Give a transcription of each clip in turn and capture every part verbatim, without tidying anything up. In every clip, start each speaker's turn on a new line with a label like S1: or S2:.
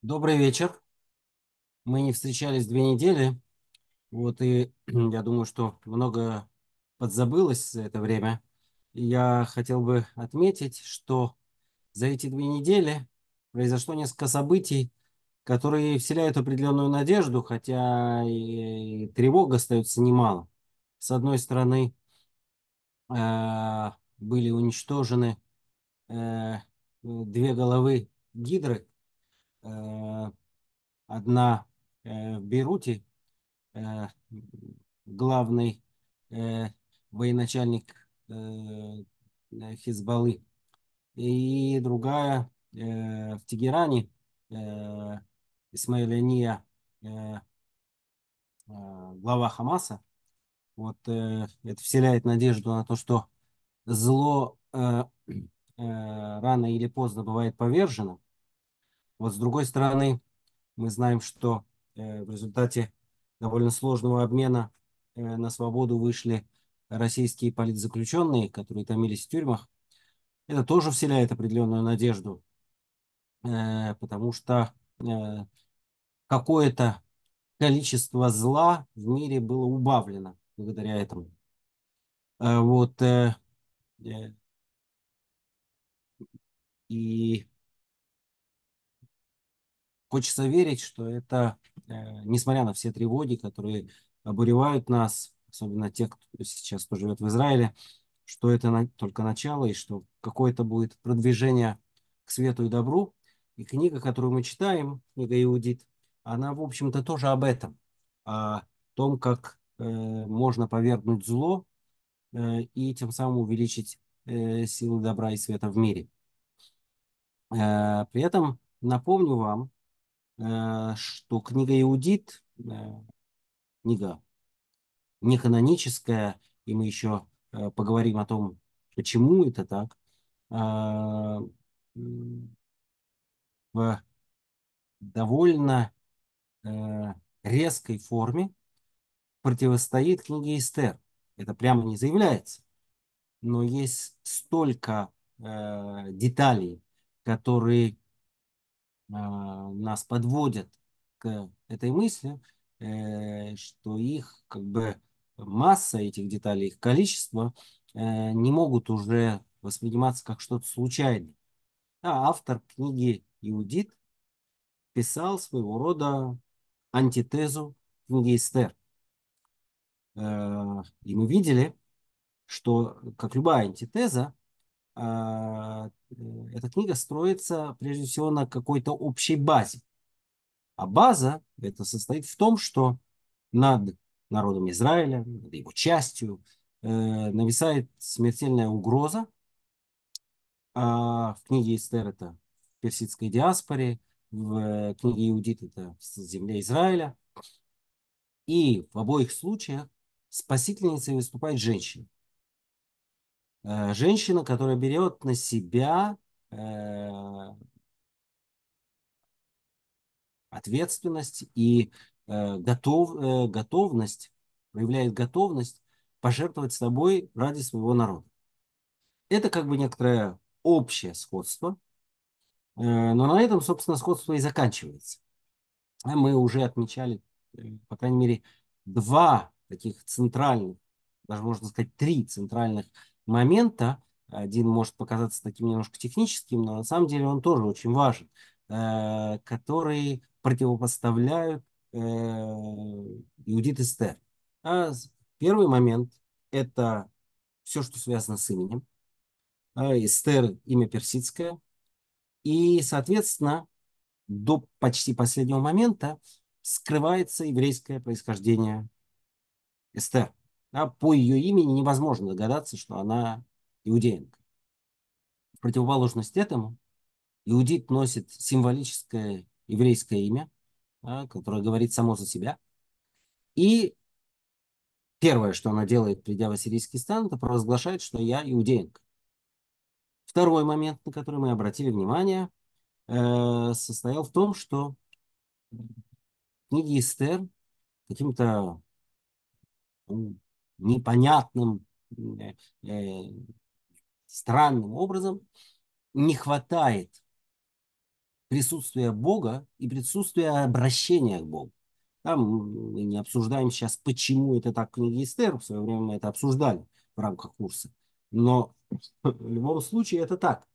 S1: Добрый вечер. Мы не встречались две недели. Вот и я думаю, что много подзабылось за это время. И я хотел бы отметить, что за эти две недели произошло несколько событий, которые вселяют определенную надежду, хотя и тревога остается немало. С одной стороны, э, были уничтожены э, две головы Гидры. Э, Одна э, в Бейруте, э, главный э, военачальник э, э, Хизбаллы, и другая э, в Тегеране, э, Исмаил Ания, э, э, глава Хамаса. Вот э, это вселяет надежду на то, что зло э, э, рано или поздно бывает повержено. Вот с другой стороны, мы знаем, что э, в результате довольно сложного обмена э, на свободу вышли российские политзаключенные, которые томились в тюрьмах. Это тоже вселяет определенную надежду, э, потому что э, какое-то количество зла в мире было убавлено благодаря этому. Э, вот, э, э, и хочется верить, что это, э, несмотря на все тревоги, которые обуревают нас, особенно тех, кто сейчас кто живет в Израиле, что это на- только начало, и что какое-то будет продвижение к свету и добру. И книга, которую мы читаем, книга Иудит, она, в общем-то, тоже об этом, о том, как э, можно повергнуть зло э, и тем самым увеличить э, силы добра и света в мире. Э, при этом напомню вам, э, что книга Иудит, э, книга неканоническая, и мы еще э, поговорим о том, почему это так, а, м, в довольно э, резкой форме противостоит книге Эстер. Это прямо не заявляется, но есть столько э, деталей, которые а, нас подводят к этой мысли, э, что их как бы масса этих деталей, их количество э, не могут уже восприниматься как что-то случайное. А автор книги Иудит писал своего рода антитезу книги Эстер. Э, И мы видели, что, как любая антитеза, а, э, эта книга строится прежде всего на какой-то общей базе. А база это состоит в том, что над народом Израиля, над его частью, э, нависает смертельная угроза. А в книге Эстер это в персидской диаспоре, в э, книге Иудит это в земле Израиля. И в обоих случаях спасительницей выступает женщина. Э, женщина, которая берет на себя э, ответственность и э, готов, э, готовность, проявляет готовность пожертвовать собой ради своего народа. Это как бы некоторое общее сходство, э, но на этом, собственно, сходство и заканчивается. А мы уже отмечали, э, по крайней мере, два таких центральных, даже можно сказать, три центральных момента. Один может показаться таким немножко техническим, но на самом деле он тоже очень важен, э, которые противопоставляют э, Иудит Эстер. А с- Первый момент – это все, что связано с именем. А Эстер – имя персидское. И, соответственно, до почти последнего момента скрывается еврейское происхождение Эстер. Да, по ее имени невозможно догадаться, что она иудеянка. В противоположность этому, иудит носит символическое еврейское имя, да, которое говорит само за себя. И первое, что она делает, придя в ассирийский стан, это провозглашает, что я иудеянка. Второй момент, на который мы обратили внимание, э, состоял в том, что книги Эстер каким-то м, непонятным, э, э, странным образом не хватает присутствия Бога и присутствия обращения к Богу. Там мы не обсуждаем сейчас, почему это так в книге Эстер, в свое время мы это обсуждали в рамках курса. Но в любом случае это так.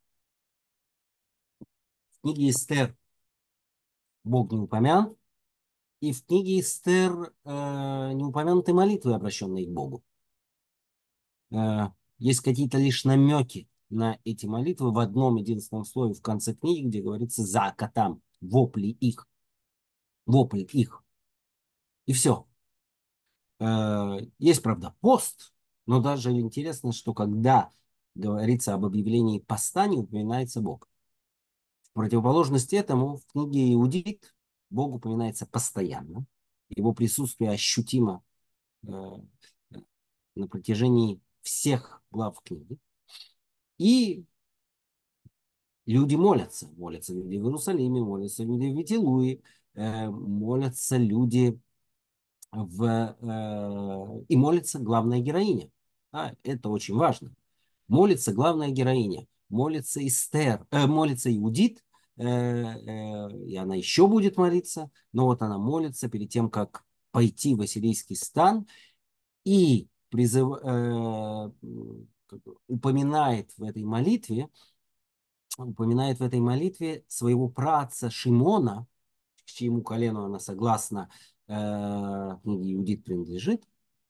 S1: В книге Эстер Бог не упомянут, и в книге Эстер э, не упомянуты молитвы, обращенные к Богу. Э, есть какие-то лишь намеки на эти молитвы в одном единственном слове в конце книги, где говорится «за котам», вопли их, вопли их. И все. Э, есть, правда, пост, но даже интересно, что когда говорится об объявлении поста, не упоминается Бог. В противоположность этому в книге Иудит Бог упоминается постоянно. Его присутствие ощутимо э, на протяжении всех глав книги. И люди молятся. Молятся люди в Иерусалиме, молятся люди в Витилуе, э, молятся люди в... Э, и молится главная героиня. Да, это очень важно. Молится главная героиня. Молится Эстер, э, молится Иудит, э, э, и она еще будет молиться, но вот она молится перед тем, как пойти в Ассирийский стан, и призыв, э, как бы упоминает в этой молитве, упоминает в этой молитве своего праотца Шимона, к чьему колену она согласно э, книге Иудит принадлежит,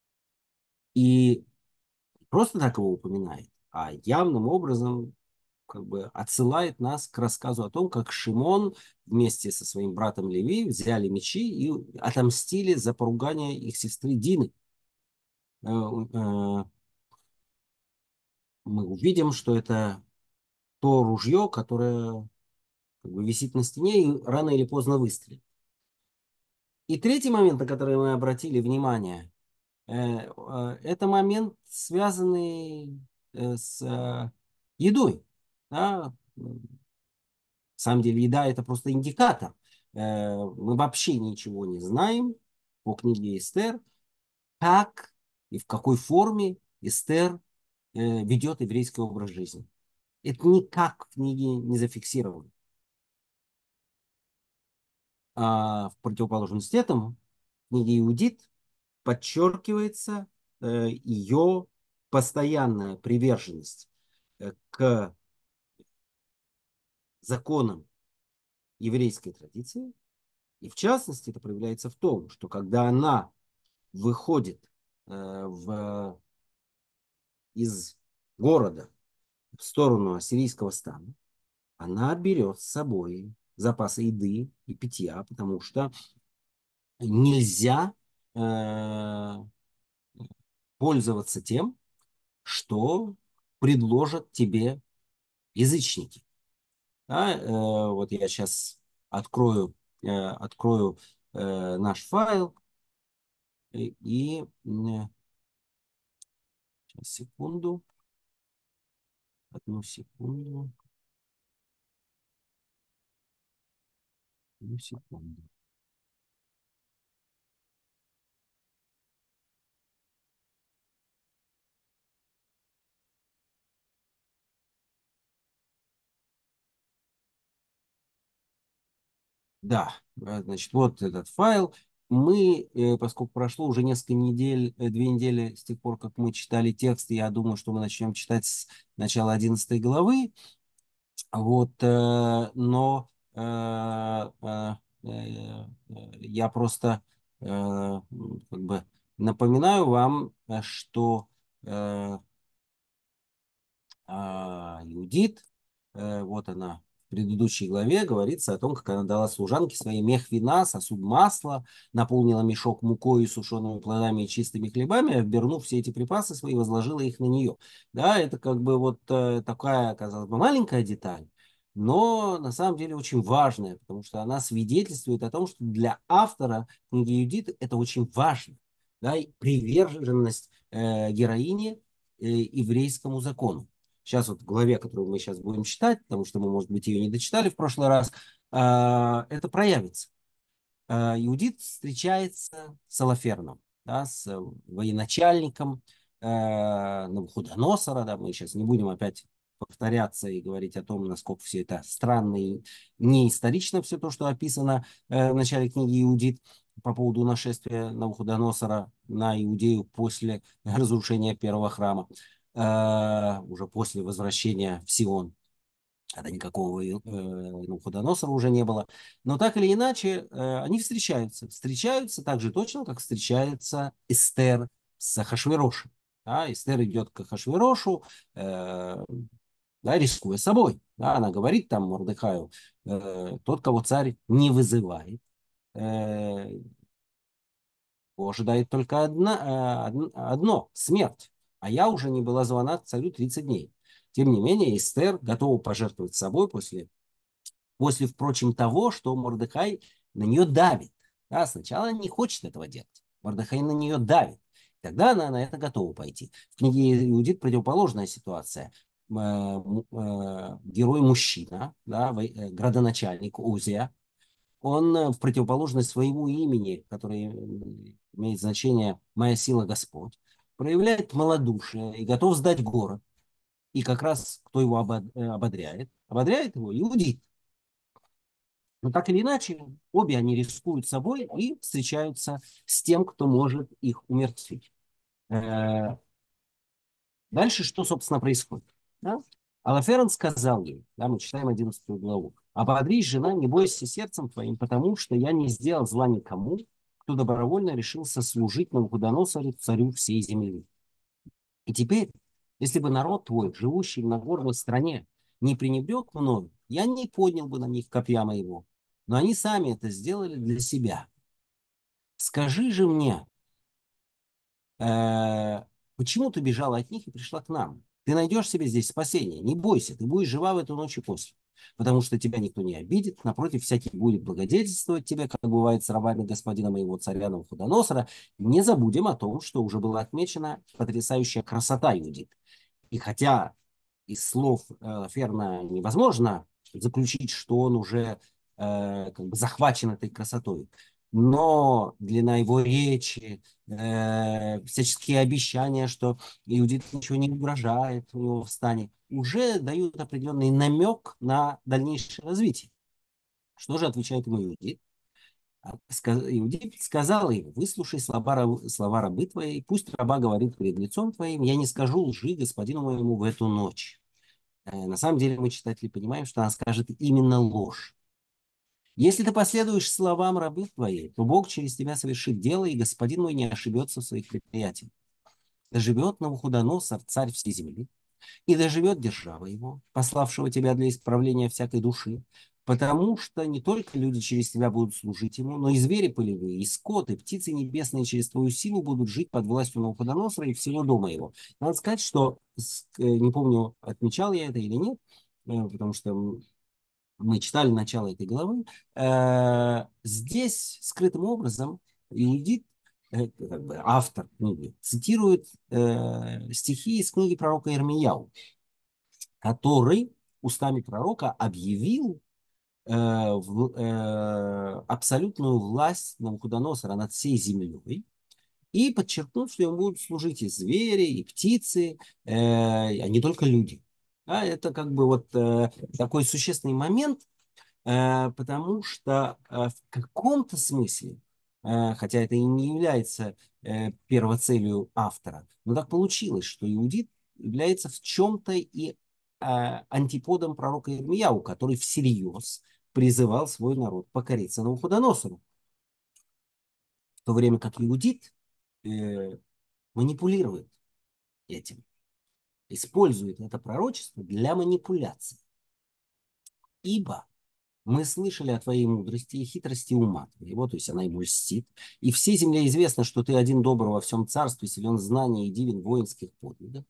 S1: и просто так его упоминает, а явным образом как бы отсылает нас к рассказу о том, как Шимон вместе со своим братом Леви взяли мечи и отомстили за поругание их сестры Дины. Э, э, Мы увидим, что это то ружье, которое как бы висит на стене и рано или поздно выстрелит. И третий момент, на который мы обратили внимание, э, э, это момент, связанный э, с э, едой. Да? На самом деле еда это просто индикатор. Э, Мы вообще ничего не знаем по книге Эстер, как и в какой форме Эстер э, ведет еврейский образ жизни. Это никак в книге не зафиксировано. А в противоположность этому в книге Иудит подчеркивается э, ее постоянная приверженность э, к законам еврейской традиции. И в частности это проявляется в том, что когда она выходит э, в, из города в сторону ассирийского стана, она берет с собой запасы еды и питья, потому что нельзя э, пользоваться тем, что предложат тебе язычники. Да, э, вот я сейчас открою, э, открою э, наш файл и, и э, сейчас, секунду, одну секунду, одну секунду. Да, э, значит, вот этот файл. Мы, э, поскольку прошло уже несколько недель, э, две недели с тех пор, как мы читали текст, я думаю, что мы начнем читать с начала одиннадцатой главы. Вот, э, но э, э, э, я просто э, м, как бы напоминаю вам, э, что э, а Юдит, э, вот она, в предыдущей главе говорится о том, как она дала служанке своей мех вина, сосуд масла, наполнила мешок мукой, сушеными плодами и чистыми хлебами, а обернув все эти припасы свои, возложила их на нее. Да, это как бы вот э, такая, казалось бы, маленькая деталь, но на самом деле очень важная, потому что она свидетельствует о том, что для автора книги Юдит это очень важно. Да, и приверженность э, героини э, еврейскому закону. Сейчас вот в главе, которую мы сейчас будем читать, потому что мы, может быть, ее не дочитали в прошлый раз, а, это проявится. А, Иудит встречается с Алаферном, да, с военачальником а, Навуходоносора, да, мы сейчас не будем опять повторяться и говорить о том, насколько все это странно и не исторично, все то, что описано э, в начале книги «Иудит» по поводу нашествия Навуходоносора на Иудею после разрушения первого храма, э, уже после возвращения в Сион, когда никакого э, Навуходоносора уже не было. Но так или иначе, э, они встречаются. Встречаются так же точно, как встречается Эстер с Ахашверошем. Да, Эстер идет к Ахашверошу, э, да, рискуя собой. Да, она говорит там Мордехаю, э, тот, кого царь не вызывает, э, его ожидает только одна, э, од- одно — смерть. А я уже не была звана к царю тридцать дней. Тем не менее, Эстер готова пожертвовать собой после, после, впрочем, того, что Мордехай на нее давит. Да, сначала она не хочет этого делать. Мордехай на нее давит. Тогда она на это готова пойти. В книге «Иудит» противоположная ситуация. Э, м- э, Герой мужчина, да, во- э, градоначальник Узия, он э, в противоположность своему имени, которое э, имеет значение «Моя сила Господь», проявляет малодушие и готов сдать город. И как раз кто его обод- э, ободряет? Ободряет его Иудит. Но так или иначе, обе они рискуют собой и встречаются с тем, кто может их умертвить. Э, Дальше что, собственно, происходит? Да? Алаферон сказал ей, да, мы читаем одиннадцатую главу: «Ободрись, жена, не бойся сердцем твоим, потому что я не сделал зла никому, кто добровольно решился служить Навуходоносору, царю всей земли. И теперь, если бы народ твой, живущий в нагорной стране, не пренебрег мною, я не поднял бы на них копья моего, но они сами это сделали для себя. Скажи же мне, э, почему ты бежала от них и пришла к нам? Ты найдешь себе здесь спасение, не бойся, ты будешь жива в эту ночь и после, потому что тебя никто не обидит, напротив, всякий будет благодетельствовать тебе, как бывает с рабами господина моего царя Навуходоносора. Не забудем о том, что уже была отмечена потрясающая красота Юдит. И хотя из слов э, Ферна невозможно заключить, что он уже э, как бы захвачен этой красотой, но длина его речи, э, всяческие обещания, что Иудит ничего не угрожает у него в стане, уже дают определенный намек на дальнейшее развитие. Что же отвечает ему Иудит? А, ска- Иудит сказал ему: выслушай слова, раб- слова рабы твоей, пусть раба говорит перед лицом твоим, я не скажу лжи господину моему в эту ночь. Э, На самом деле мы, читатели, понимаем, что она скажет именно ложь. Если ты последуешь словам рабы твоей, то Бог через тебя совершит дело, и господин мой не ошибется в своих предприятиях. Да живет Навуходоносор, царь всей земли, и доживет держава его, пославшего тебя для исправления всякой души, потому что не только люди через тебя будут служить ему, но и звери полевые, и скот, и птицы небесные через твою силу будут жить под властью Навуходоносора и всего дома его. Надо сказать, что, э, не помню, отмечал я это или нет, э, потому что мы читали начало этой главы, э, здесь скрытым образом Иудит, э, как бы автор книги, цитирует э, стихи из книги пророка Ирмияу, который устами пророка объявил э, в, э, абсолютную власть Навуходоносора над всей землей и подчеркнул, что ему будут служить и звери, и птицы, э, а не только люди. Да, это как бы вот э, такой существенный момент, э, потому что э, в каком-то смысле, э, хотя это и не является э, первоцелью автора, но так получилось, что Иудит является в чем-то и э, антиподом пророка Ирмияу, который всерьез призывал свой народ покориться Навуходоносору, в то время как Иудит э, манипулирует этим, использует это пророчество для манипуляции. Ибо мы слышали о твоей мудрости и хитрости ума твоего, то есть она ему льстит. И всей земле известно, что ты один добр во всем царстве, силен в знании и дивен в воинских подвигах.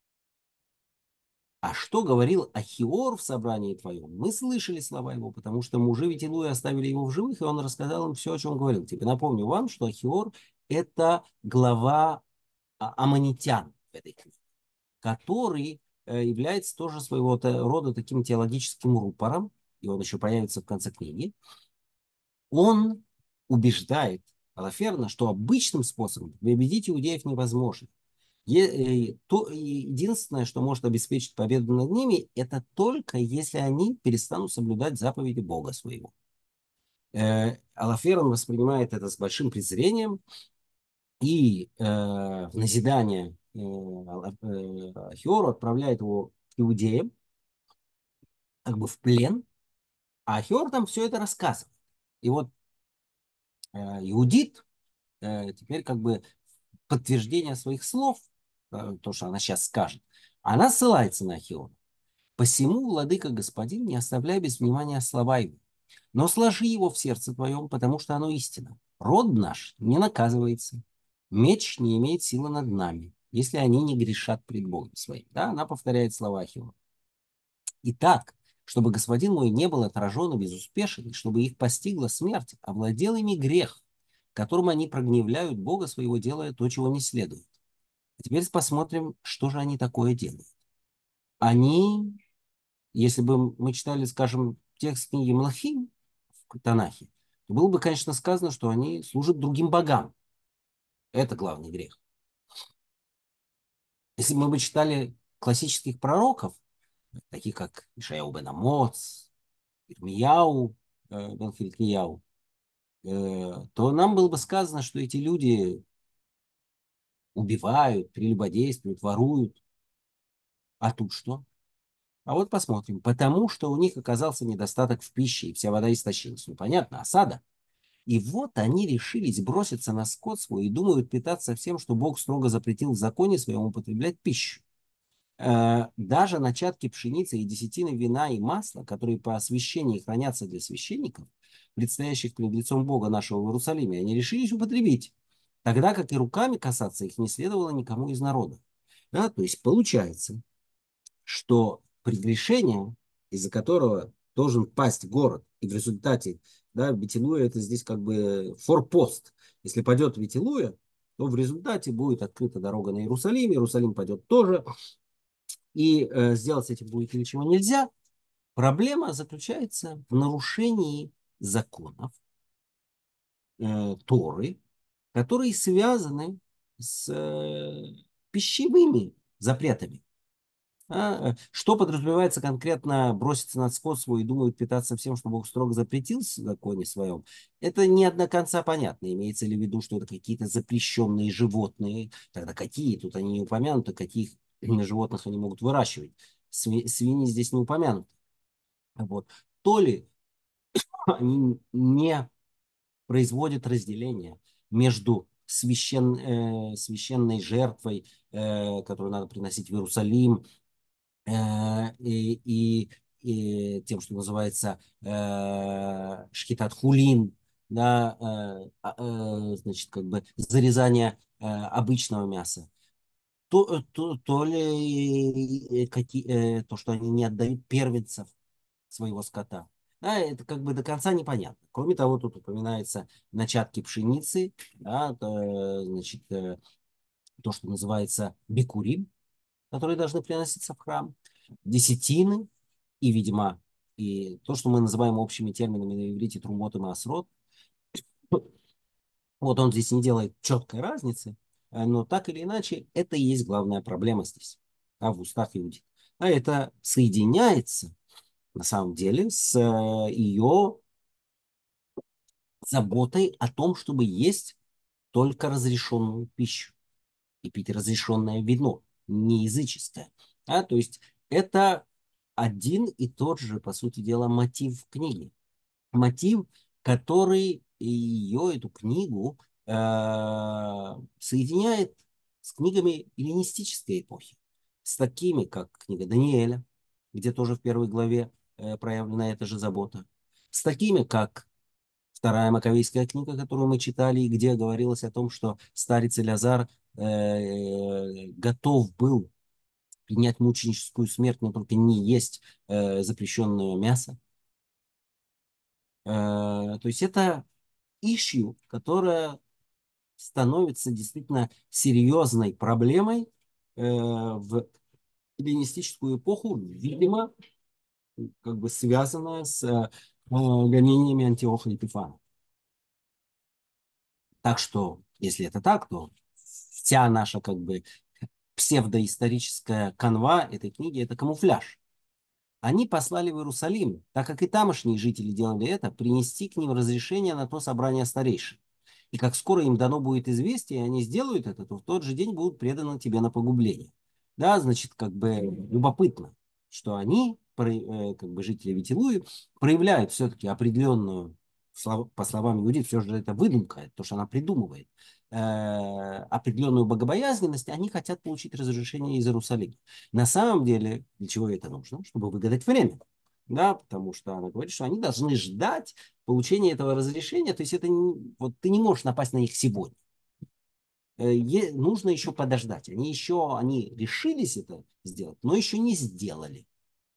S1: А что говорил Ахиор в собрании твоем? Мы слышали слова его, потому что мужи ведь Илуи оставили его в живых, и он рассказал им все, о чем говорил. Теперь напомню вам, что Ахиор — это глава а, аммонитян в этой книге, который э, является тоже своего рода таким теологическим рупором, и он еще появится в конце книги. Он убеждает Алаферна, что обычным способом победить иудеев невозможно. Е- э, то, единственное, что может обеспечить победу над ними, это только если они перестанут соблюдать заповеди Бога своего. Э, Алафер, он воспринимает это с большим презрением, и э, в назидание э, Ала- э, Ахиору отправляет его к иудеям, как бы в плен, а Ахиор там все это рассказывает. И вот э, Иудит э, теперь как бы подтверждение своих слов, э, то, что она сейчас скажет, она ссылается на Ахиора. «Посему, владыка господин, не оставляй без внимания слова его, но сложи его в сердце твоем, потому что оно истина. Род наш не наказывается, меч не имеет силы над нами, если они не грешат пред Богом своим». Да, она повторяет слова Ахиора. «Итак, чтобы господин мой не был отражен и безуспешен, и чтобы их постигла смерть, овладел ими грех, которым они прогневляют Бога своего, делая то, чего не следует. А теперь посмотрим, что же они такое делают. Они, если бы мы читали, скажем, текст книги Млахим в Танахе, то было бы, конечно, сказано, что они служат другим богам. Это главный грех. Если бы мы бы читали классических пророков, таких как Ишаяу бен Амоц, Ирмияу э, бен Хилкияу, э, то нам было бы сказано, что эти люди убивают, прелюбодействуют, воруют. А тут что? А вот посмотрим. Потому что у них оказался недостаток в пище, и вся вода истощилась. Ну, понятно, осада. И вот они решились броситься на скот свой и думают питаться всем, что Бог строго запретил в законе своем употреблять пищу. Э, Даже начатки пшеницы и десятины вина и масла, которые по освящении хранятся для священников, предстоящих перед лицом Бога нашего в Иерусалиме, они решились употребить, тогда как и руками касаться их не следовало никому из народа. Да, то есть получается, что прегрешение, из-за которого должен пасть город, и в результате, да, Витилуя это здесь как бы форпост. Если пойдет Витилуя, то в результате будет открыта дорога на Иерусалим, Иерусалим пойдет тоже, и э, сделать с этим будет ничего нельзя. Проблема заключается в нарушении законов э, Торы, которые связаны с э, пищевыми запретами. А, э, что подразумевается конкретно броситься на скот свой и думают питаться всем, что Бог строго запретил в законе своем, это не до конца понятно. Имеется ли в виду, что это какие-то запрещенные животные, тогда какие, тут они не упомянуты, каких животных они могут выращивать. Сви- Свиньи здесь не упомянуты. Вот. То ли они не производят разделение между священ, э, священной жертвой, э, которую надо приносить в Иерусалим, э, и, и, и тем, что называется э, шхитат хулин, да, э, а, э, значит, как бы зарезание э, обычного мяса, то, то, то ли э, какие, э, то, что они не отдают первенцев своего скота. Да, это как бы до конца непонятно. Кроме того, тут упоминаются начатки пшеницы, да, то, значит, э, то, что называется бикурим, которые должны приноситься в храм, десятины и, видимо, и то, что мы называем общими терминами на иврите трумот и маасрот. Вот он здесь не делает четкой разницы, э, но так или иначе это и есть главная проблема здесь, а в устах иудеев. А это соединяется на самом деле с э, ее заботой о том, чтобы есть только разрешенную пищу и пить разрешенное вино, не языческое. А, то есть это один и тот же, по сути дела, мотив книги. Мотив, который ее, эту книгу, э, соединяет с книгами эллинистической эпохи, с такими, как книга Даниэля, где тоже в первой главе э, проявлена эта же забота, с такими, как Вторая Маковейская книга, которую мы читали, и где говорилось о том, что старец Элязар э, готов был принять мученическую смерть, но только не есть э, запрещенное мясо. Э, то есть это issue, которая становится действительно серьезной проблемой э, в эллинистическую эпоху, видимо, как бы связанная с э, гонениями Антиоха Епифана. Так что, если это так, то вся наша как бы псевдоисторическая канва этой книги – это камуфляж. Они послали в Иерусалим, так как и тамошние жители делали это, принести к ним разрешение на то собрание старейшин. И как скоро им дано будет известие, и они сделают это, то в тот же день будут преданы тебе на погубление. Да, значит, как бы любопытно, что они, про- э, как бы жители Витилуи, проявляют все-таки определенную, слов- по словам иудеев, все же это выдумка, то, что она придумывает, э, определенную богобоязненность, они хотят получить разрешение из Иерусалима. На самом деле, для чего это нужно? Чтобы выгадать время. Да, потому что она говорит, что они должны ждать получения этого разрешения. То есть это не- вот ты не можешь напасть на них сегодня. Э, е- нужно еще подождать. Они еще, они решились это сделать, но еще не сделали.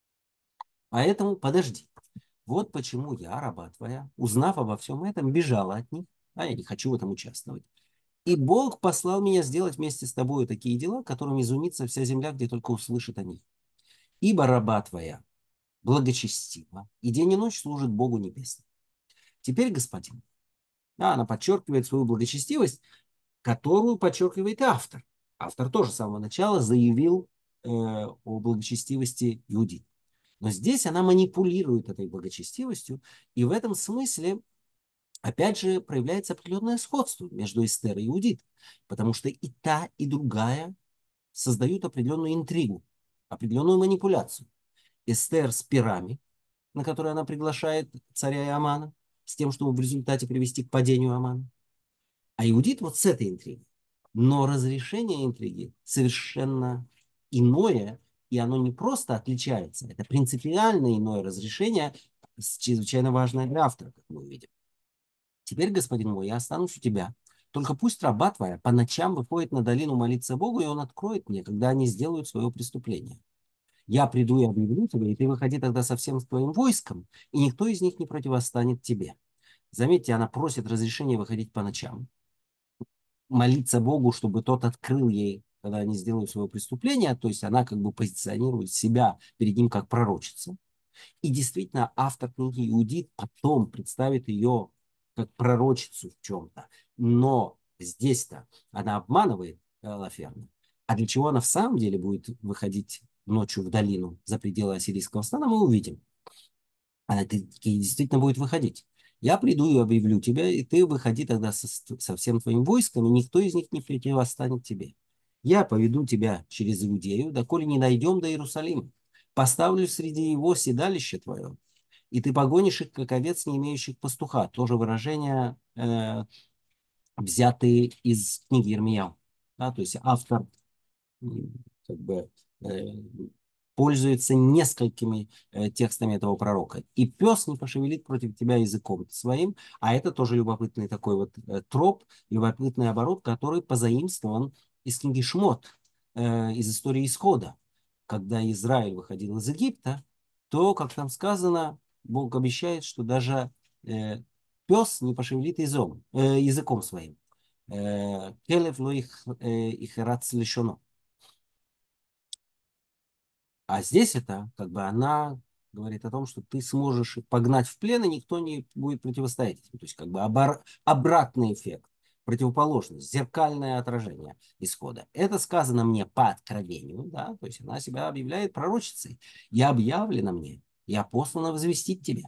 S1: Поэтому подожди. Вот почему я, раба твоя, узнав обо всем этом, бежала от них, а я не хочу в этом участвовать. И Бог послал меня сделать вместе с тобой такие дела, которыми изумится вся земля, где только услышит о них. Ибо раба твоя благочестива, и день и ночь служит Богу небесному. Теперь, господин, да, она подчеркивает свою благочестивость, которую подчеркивает и автор. Автор тоже с самого начала заявил э, о благочестивости Иудит. Но здесь она манипулирует этой благочестивостью, и в этом смысле, опять же, проявляется определенное сходство между Эстер и Иудит, потому что и та, и другая создают определенную интригу, определенную манипуляцию. Эстер с пирами, на которые она приглашает царя и Амана, с тем, чтобы в результате привести к падению Амана. А Иудит вот с этой интригой. Но разрешение интриги совершенно иное, и оно не просто отличается, это принципиально иное разрешение, чрезвычайно важное для автора, как мы увидим. Теперь, господин мой, я останусь у тебя. Только пусть раба твоя по ночам выходит на долину молиться Богу, и он откроет мне, когда они сделают свое преступление. Я приду и объявлю тебе, и ты выходи тогда со всем твоим войском, и никто из них не противостанет тебе. Заметьте, она просит разрешения выходить по ночам, молиться Богу, чтобы тот открыл ей, когда они сделают свое преступление, то есть она как бы позиционирует себя перед ним как пророчица. И действительно, автор книги Иудит потом представит ее как пророчицу в чем-то. Но здесь-то она обманывает Лаферна. А для чего она в самом деле будет выходить ночью в долину за пределы ассирийского стана, мы увидим. Она действительно будет выходить. Я приду и объявлю тебя, и ты выходи тогда со, со всем твоим войском, и никто из них не противостанет тебе. Я поведу тебя через Иудею, доколе не дойдем до Иерусалима. Поставлю среди его седалище твое, и ты погонишь их, как овец, не имеющих пастуха. Тоже выражение, э, взятые из книги Ирмияу. Да, то есть автор как бы э, пользуется несколькими э, текстами этого пророка. И пес не пошевелит против тебя языком своим, а это тоже любопытный такой вот э, троп, любопытный оборот, который позаимствован из книги Шмот, э, из истории Исхода. Когда Израиль выходил из Египта, то, как там сказано, Бог обещает, что даже э, пес не пошевелит языком, э, языком своим. Келев ло их рац лишоно. А здесь это, как бы она говорит о том, что ты сможешь их погнать в плен, и никто не будет противостоять этим. То есть как бы обор- обратный эффект, противоположность, зеркальное отражение исхода. Это сказано мне по откровению, да, то есть она себя объявляет пророчицей. Я объявлена мне, я послана возвестить тебе.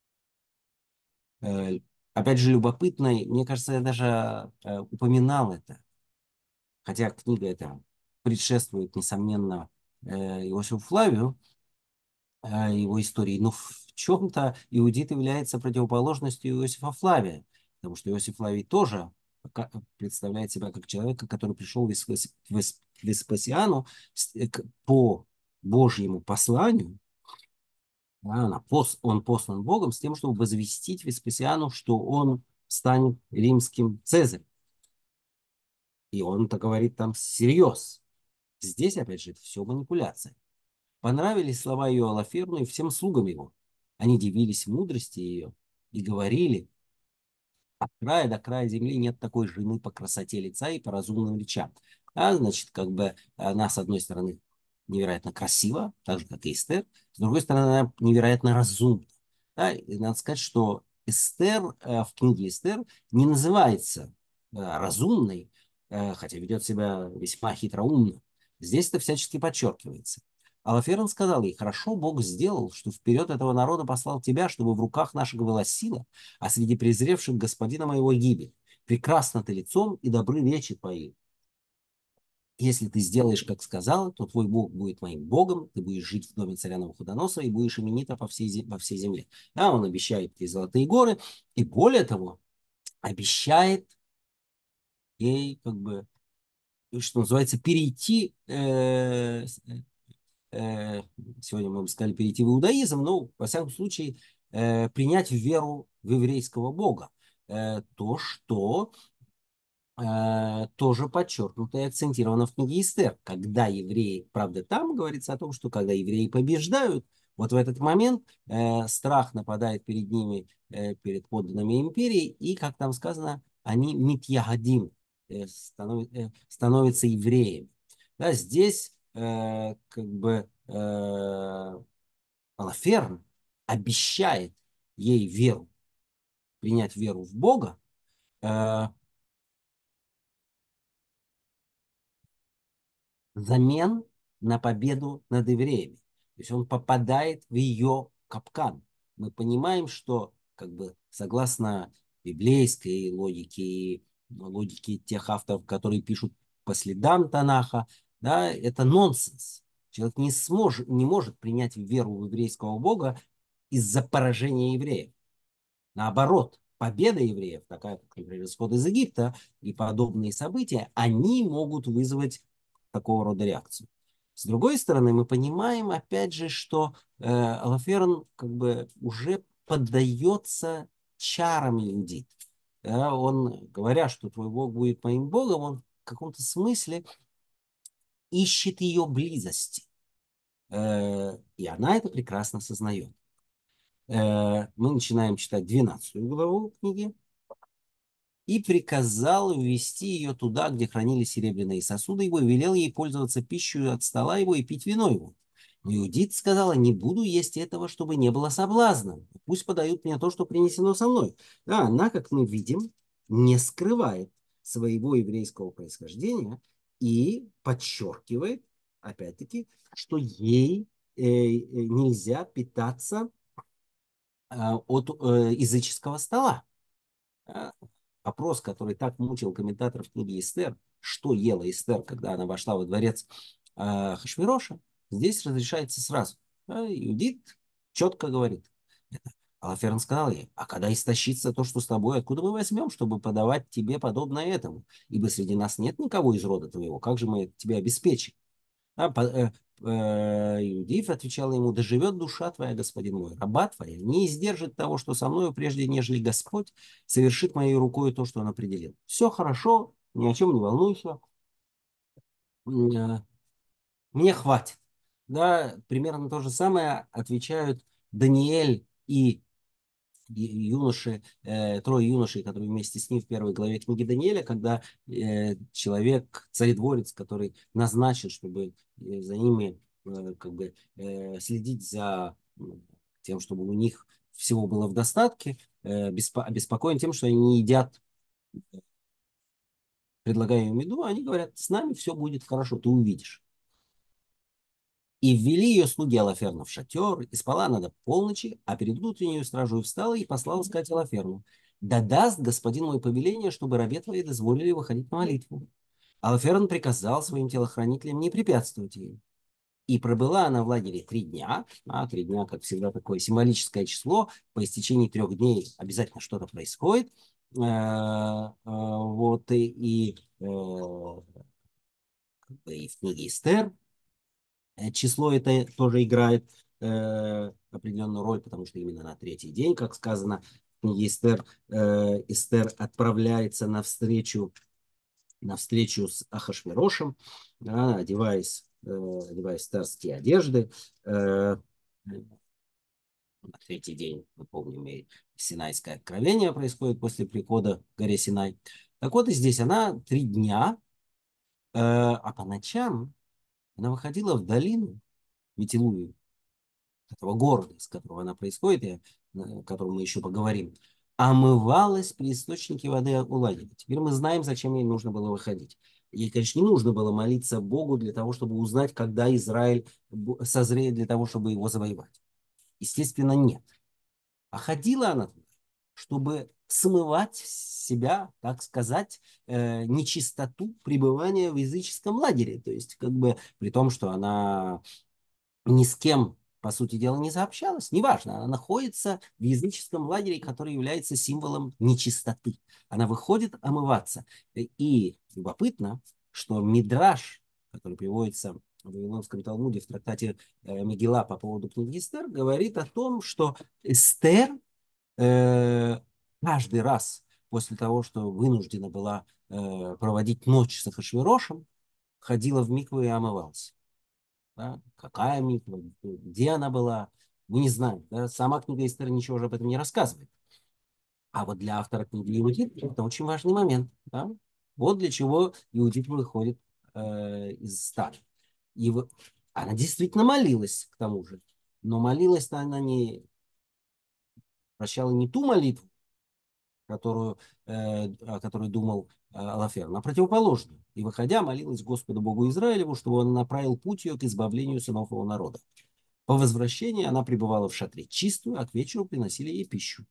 S1: Э, Опять же, любопытно, мне кажется, я даже э, упоминал это, хотя книга эта предшествует, несомненно, э, Иосифу Флавию, э, его истории. Но в чем-то Иудит является противоположностью Иосифа Флавия, потому что Иосиф Флавий тоже представляет себя как человека, который пришел к Веспасиану по Божьему посланию. Да, он послан Богом с тем, чтобы возвестить Веспасиану, что он станет римским цезарем. И он это говорит там всерьез. Здесь, опять же, это все манипуляция. Понравились слова ее Алаферну и всем слугам его. Они дивились мудрости ее и говорили: от края до края земли нет такой жены по красоте лица и по разумным речам. А, значит, как бы она, с одной стороны, невероятно красива, так же, как и Эстер, с другой стороны, она невероятно разумна. Да? И надо сказать, что Эстер э, в книге Эстер не называется э, разумной, э, хотя ведет себя весьма хитроумно. Здесь это всячески подчеркивается. Алаферн сказал ей: хорошо Бог сделал, что вперед этого народа послал тебя, чтобы в руках наших была сила, а среди презревших господина моего гибель. Прекрасно ты лицом и добры речи твои. Если ты сделаешь, как сказал, то твой Бог будет моим Богом, ты будешь жить в доме царя Навуходоносора и будешь именита по всей, по всей земле. Да, он обещает ей золотые горы, и более того, обещает ей, как бы, что называется, перейти, э, э, сегодня мы бы сказали, перейти в иудаизм, но, во всяком случае, э, принять веру в еврейского Бога. Э, то, что э, тоже подчеркнуто и акцентировано в книге Эстер. Когда евреи, правда, там говорится о том, что когда евреи побеждают, вот в этот момент э, страх нападает перед ними, э, перед подданными империи, и, как там сказано, они митьягадим, э, станов, э, становятся евреями. Да, здесь э, как бы э, Алаферн обещает ей веру, принять веру в Бога, э, взамен на победу над евреями. То есть он попадает в ее капкан. Мы понимаем, что как бы согласно библейской логике и логике тех авторов, которые пишут по следам Танаха, да, это нонсенс. Человек не сможет, не может принять веру в еврейского Бога из-за поражения евреев. Наоборот, победа евреев, такая как, например, исход из Египта и подобные события, они могут вызвать такого рода реакцию. С другой стороны, мы понимаем, опять же, что э, Алаферн как бы уже поддается чарам Иудит. Да, он, говоря, что твой Бог будет моим Богом, он в каком-то смысле ищет ее близости. Э, и она это прекрасно осознает. Э, мы начинаем читать двенадцатую главу книги. И приказал ввести ее туда, где хранили серебряные сосуды его, и велел ей пользоваться пищей от стола его и пить вино его. Но Иудит сказала: не буду есть этого, чтобы не было соблазна. Пусть подают мне то, что принесено со мной. Да, она, как мы видим, не скрывает своего еврейского происхождения и подчеркивает, опять-таки, что ей э, э, нельзя питаться э, от э, языческого стола. А, Вопрос, который так мучил комментаторов книги Эстер, что ела Эстер, когда она вошла во дворец э, Хашвироша, здесь разрешается сразу. А Юдит четко говорит это. Алаферн сказал ей: а когда истощится то, что с тобой, откуда мы возьмем, чтобы подавать тебе подобное этому? Ибо среди нас нет никого из рода твоего, как же мы тебя обеспечим? А, по- э, э, Иудеев отвечал ему: да живет душа твоя, господин мой, раба твоя не издержит того, что со мною, прежде нежели Господь совершит моей рукой то, что он определил. Все хорошо, ни о чем не волнуйся, м, э, мне хватит. Да, примерно то же самое отвечают Даниэль и ю- юноши, э, трое юношей, которые вместе с ним в первой главе книги Даниэля, когда э, человек, царедворец, который назначен, чтобы э, за ними э, как бы э, следить за м, тем, чтобы у них всего было в достатке, э, беспо- обеспокоен тем, что они не едят предлагаемую еду, они говорят: с нами все будет хорошо, ты увидишь. И ввели ее слуги Алаферну в шатер, и спала она до полночи, а перед утренней стражей встала и послала сказать Алаферну: да даст господин мой повеление, чтобы рабе твои дозволили выходить на молитву. Алаферн приказал своим телохранителям не препятствовать ей. И пробыла она в лагере три дня, а три дня, как всегда, такое символическое число, по истечении трех дней обязательно что-то происходит. Э, э, Вот и, и, э, и в книге Эстер Э, число это тоже играет э, определенную роль, потому что именно на третий день, как сказано в книге Эстер, э, Эстер отправляется навстречу, навстречу с Ахашверошем, да, одеваясь, э, одеваясь в царские одежды. Э, на третий день, мы помним, и Синайское откровение происходит после прихода к горе Синай. Так вот, и здесь она три дня, э, а по ночам она выходила в долину Метилую, этого города, из которого она происходит, и э, о котором мы еще поговорим, омывалась при источнике воды у лагеря. Теперь мы знаем, зачем ей нужно было выходить. Ей, конечно, не нужно было молиться Богу для того, чтобы узнать, когда Израиль созреет для того, чтобы его завоевать. Естественно, нет. А ходила она туда, чтобы смывать с себя, так сказать, э, нечистоту пребывания в языческом лагере. То есть, как бы, при том, что она ни с кем, по сути дела, не заобщалась. Неважно, она находится в языческом лагере, который является символом нечистоты. Она выходит омываться. И любопытно, что Мидраш, который приводится в Вавилонском Талмуде в трактате э, Мегилла по поводу книги Эстер, говорит о том, что Эстер э, каждый раз после того, что вынуждена была э, проводить ночь с Ахашвирошем, ходила в микву и омывалась. Да? Какая миква, где она была, мы не знаем. Да? Сама книга Эстер ничего уже об этом не рассказывает. А вот для автора книги Иудит это очень важный момент. Да? Вот для чего Иудит выходит э, из стана. И в... она действительно молилась к тому же. Но молилась-то она не прощала не ту молитву, которую, э, о которой думал э, Алаферн, а противоположную. И, выходя, молилась Господу Богу Израилеву, чтобы он направил путь ее к избавлению сынов его народа. По возвращении она пребывала в шатре чистую, а к вечеру приносили ей пищу.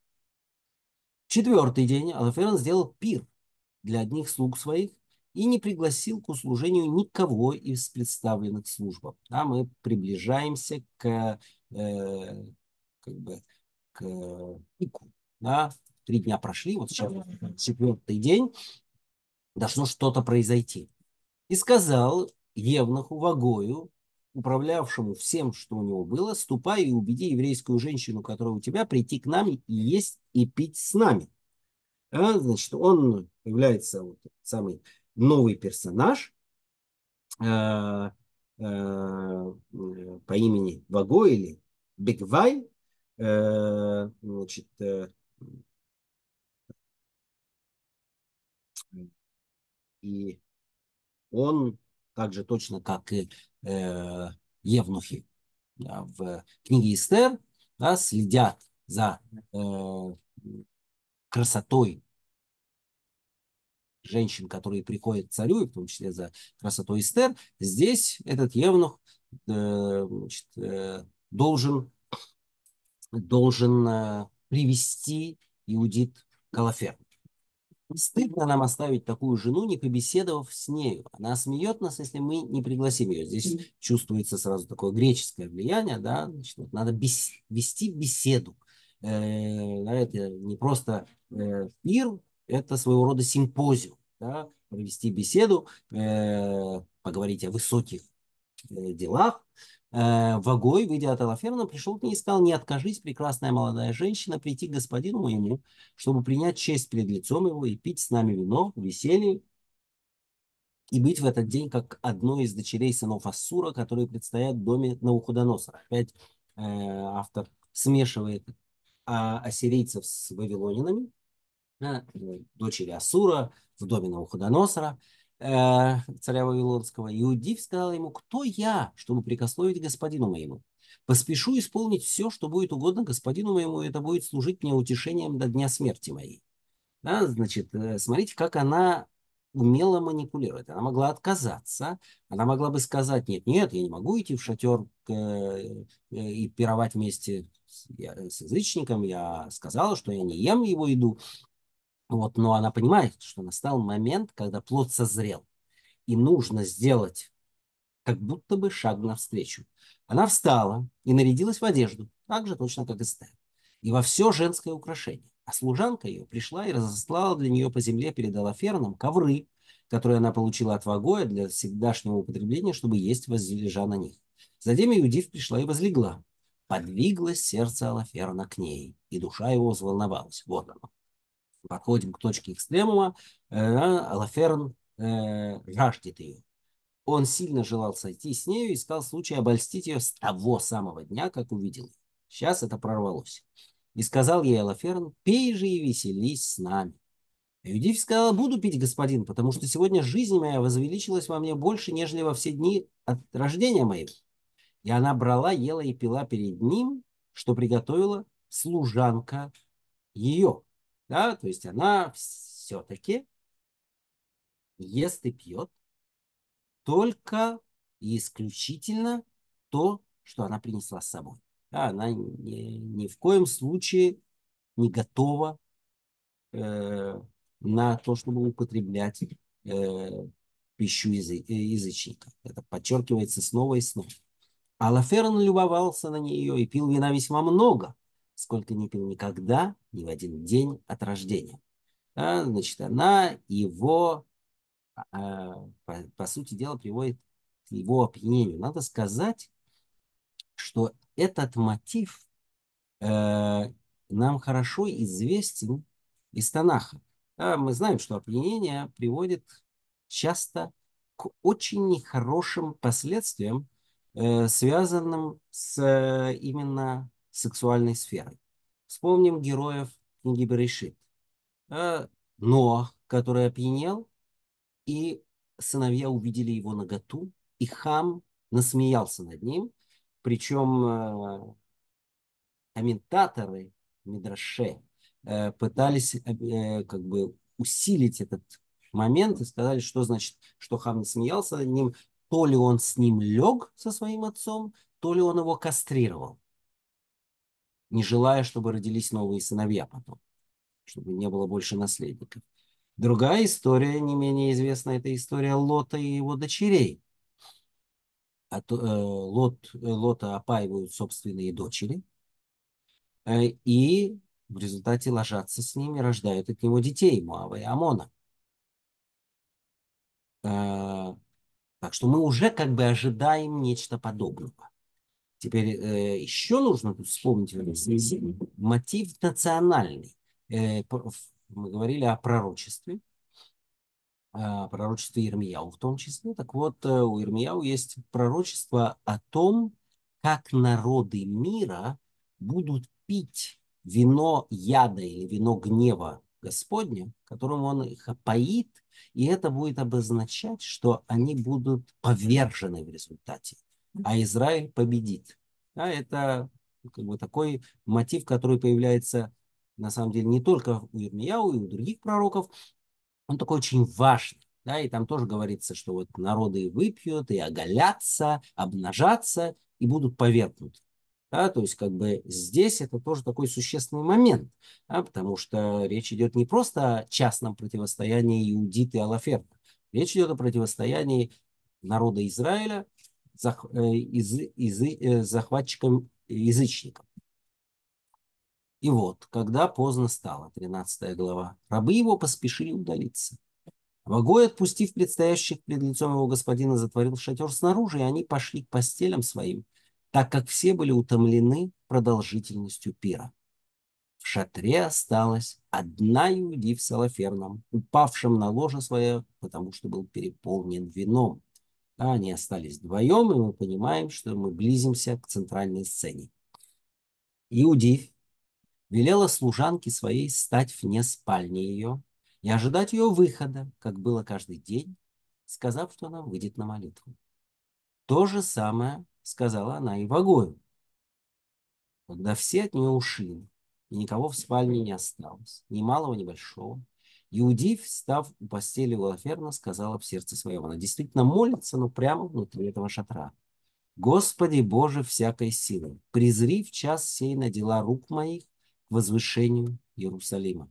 S1: Четвертый день Алаферн сделал пир для одних слуг своих и не пригласил к услужению никого из представленных службам. А мы приближаемся к, э, как бы, к пику. Да? Три дня прошли, вот сейчас четвертый день, должно что-то произойти. И сказал Евнуху Вагою, управлявшему всем, что у него было: ступай и убеди еврейскую женщину, которая у тебя, прийти к нам и есть и пить с нами. А, значит, он является вот самый новый персонаж э, э, по имени Вагой или Бегвай. Э, значит, э, и он также точно как и э, Евнухи, да, в книге Эстер, да, следят за э, красотой женщин, которые приходят к царю, и в том числе за красотой Эстер. Здесь этот Евнух э, значит, э, должен, должен э, привести Иудит к Алаферну. Стыдно нам оставить такую жену, не побеседовав с нею. Она смеет нас, если мы не пригласим ее. Здесь чувствуется сразу такое греческое влияние, да, значит, вот надо бес, вести беседу. Э, да, это не просто э, пир, это своего рода симпозиум, да, провести беседу, э, поговорить о высоких э, делах. Э, Вагой, выйдя от Алаферна, пришел к ней и сказал: не откажись, прекрасная молодая женщина, прийти к господину моему, чтобы принять честь перед лицом его и пить с нами вино, веселье, и быть в этот день как одной из дочерей сынов Ассура, которые предстоят в доме Навуходоносора. Опять э, автор смешивает а, ассирийцев с вавилонянами, да, дочери Ассура в доме Навуходоносора, э, царя Вавилонского. Иудив сказал ему: кто я, чтобы прикословить господину моему? Поспешу исполнить все, что будет угодно господину моему, и это будет служить мне утешением до дня смерти моей. Да, значит, э, смотрите, как она умело манипулирует. Она могла отказаться, она могла бы сказать: нет, нет, я не могу идти в шатер э, э, и пировать вместе с, я, с язычником. Я сказала, что я не ем его еду. Вот, но она понимает, что настал момент, когда плод созрел, и нужно сделать как будто бы шаг навстречу. Она встала и нарядилась в одежду, так же точно, как Эстер, и во все женское украшение. А служанка ее пришла и разослала для нее по земле перед Алаферном ковры, которые она получила от Вагоя для всегдашнего употребления, чтобы есть, возлежа на них. Затем Иудив пришла и возлегла. Подвиглось сердце Алаферна к ней, и душа его взволновалась. Вот оно. Подходим к точке экстремума. Э, Алаферн э, жаждет ее. Он сильно желал сойти с нею и искал случай обольстить ее с того самого дня, как увидел ее. Сейчас это прорвалось. И сказал ей Алаферн: пей же и веселись с нами. Иудив сказала: буду пить, господин, потому что сегодня жизнь моя возвеличилась во мне больше, нежели во все дни от рождения моего. И она брала, ела и пила перед ним, что приготовила служанка ее. Да, то есть она все-таки ест и пьет только и исключительно то, что она принесла с собой. Да, она ни, ни в коем случае не готова э, на то, чтобы употреблять э, пищу язы, э, язычников. Это подчеркивается снова и снова. Алаферн любовался на нее и пил вина весьма много, сколько не пил никогда, ни в один день от рождения. А, значит, она его, а, по, по сути дела, приводит к его опьянению. Надо сказать, что этот мотив э, нам хорошо известен из Танаха. А мы знаем, что опьянение приводит часто к очень нехорошим последствиям, э, связанным с э, именно сексуальной сферой. Вспомним героев книги Берешит. Э, Ноах, который опьянел, и сыновья увидели его наготу, и Хам насмеялся над ним. Причем э, комментаторы Мидраше э, пытались э, как бы усилить этот момент и сказали, что значит, что Хам насмеялся над ним, то ли он с ним лег со своим отцом, то ли он его кастрировал, не желая, чтобы родились новые сыновья потом, чтобы не было больше наследников. Другая история, не менее известная, это история Лота и его дочерей. А то, э, Лот, э, Лота опаивают собственные дочери, э, и в результате ложатся с ними, рождают от него детей, Моава и Амона. Э, так что мы уже как бы ожидаем нечто подобного. Теперь э, еще нужно тут вспомнить в этой связи мотив национальный. Э, мы говорили о пророчестве, о пророчестве Ирмияу в том числе. Так вот, э, у Ирмияу есть пророчество о том, как народы мира будут пить вино яда или вино гнева Господня, которым он их опоит, и это будет обозначать, что они будут повержены в результате, а Израиль победит. Да, это как бы такой мотив, который появляется на самом деле не только у Ирмияу и у других пророков, он такой очень важный. Да, и там тоже говорится, что вот народы выпьют и оголятся, обнажатся и будут повергнуты. Да, то есть как бы здесь это тоже такой существенный момент, да, потому что речь идет не просто о частном противостоянии иудит и алаферта. Речь идет о противостоянии народа Израиля зах, э, из, из, э, захватчикам язычникам. И вот, когда поздно стало, тринадцатая глава, рабы его поспешили удалиться. Вагой, отпустив предстоящих пред лицом его господина, затворил шатер снаружи, и они пошли к постелям своим, так как все были утомлены продолжительностью пира. В шатре осталась одна Иудив с Алаферном, упавшим на ложе свое, потому что был переполнен вином. А они остались вдвоем, и мы понимаем, что мы близимся к центральной сцене. Иудив велела служанке своей стать вне спальни ее и ожидать ее выхода, как было каждый день, сказав, что она выйдет на молитву. То же самое сказала она и Вагою, когда все от нее ушли, и никого в спальне не осталось, ни малого, ни большого. Иудив, встав у постели Лаферна, сказала в сердце своем: она действительно молится, но прямо внутри этого шатра. Господи Боже всякой силы, презри в час сей на дела рук моих к возвышению Иерусалима.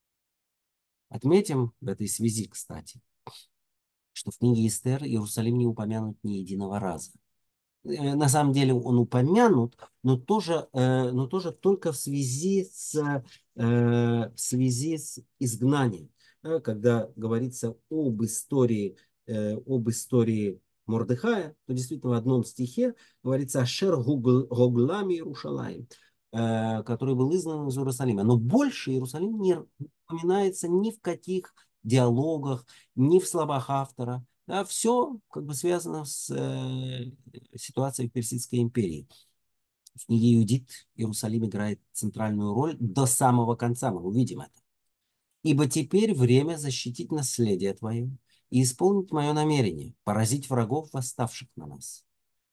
S1: Отметим в этой связи, кстати, что в книге Эстер Иерусалим не упомянут ни единого раза. Э, На самом деле он упомянут, но тоже, э, но тоже только в связи с, э, в связи с изгнанием. Э, Когда говорится об истории, э, об истории Мордехая, то действительно в одном стихе говорится «Ашер гоглами Иерушалаим», э, который был изгнан из Иерусалима. Но больше Иерусалим не упоминается ни в каких диалогах, ни в словах автора. Да, все как бы связано с э, ситуацией в Персидской империи. В книге Юдит Иерусалим играет центральную роль до самого конца, мы увидим это. «Ибо теперь время защитить наследие твое и исполнить мое намерение, поразить врагов, восставших на нас».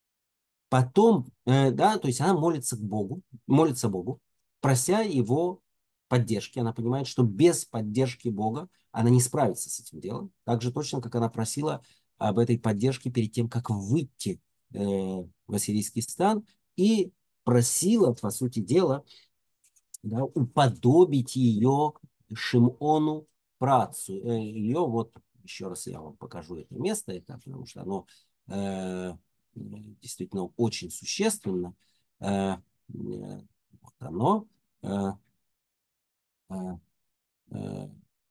S1: Потом, э, да, то есть она молится к Богу, молится Богу, прося его поддержки. Она понимает, что без поддержки Бога она не справится с этим делом. Так же точно, как она просила об этой поддержке перед тем, как выйти э, в ассирийский стан, и просила, по сути дела, да, уподобить ее Шимону працу. Э, Ее вот, еще раз я вам покажу это место, это, потому что оно э, действительно очень существенно. Э, э, вот оно. Э, э, э,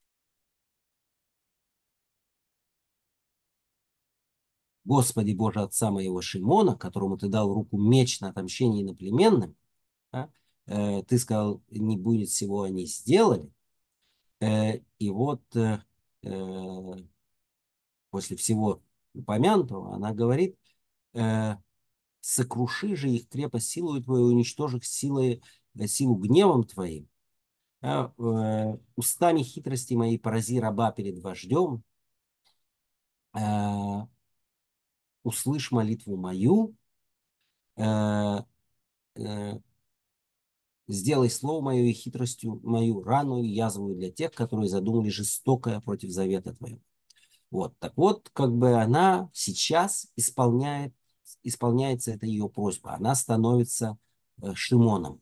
S1: Господи Боже, отца моего Шимона, которому ты дал в руку меч на отомщение иноплеменным, да, э, ты сказал, не будет всего они сделали. Э, и вот э, э, после всего упомянутого она говорит, э, сокруши же их крепость силою твою, уничтожи их силой, э, силу гневом твоим. Да, э, устами хитрости моей порази раба перед вождем, э, услышь молитву мою, э, э, сделай слово мое и хитростью мою рану и язву для тех, которые задумали жестокое против завета твоего. Вот, так вот, как бы она сейчас исполняет, исполняется эта ее просьба. Она становится э, Шимоном.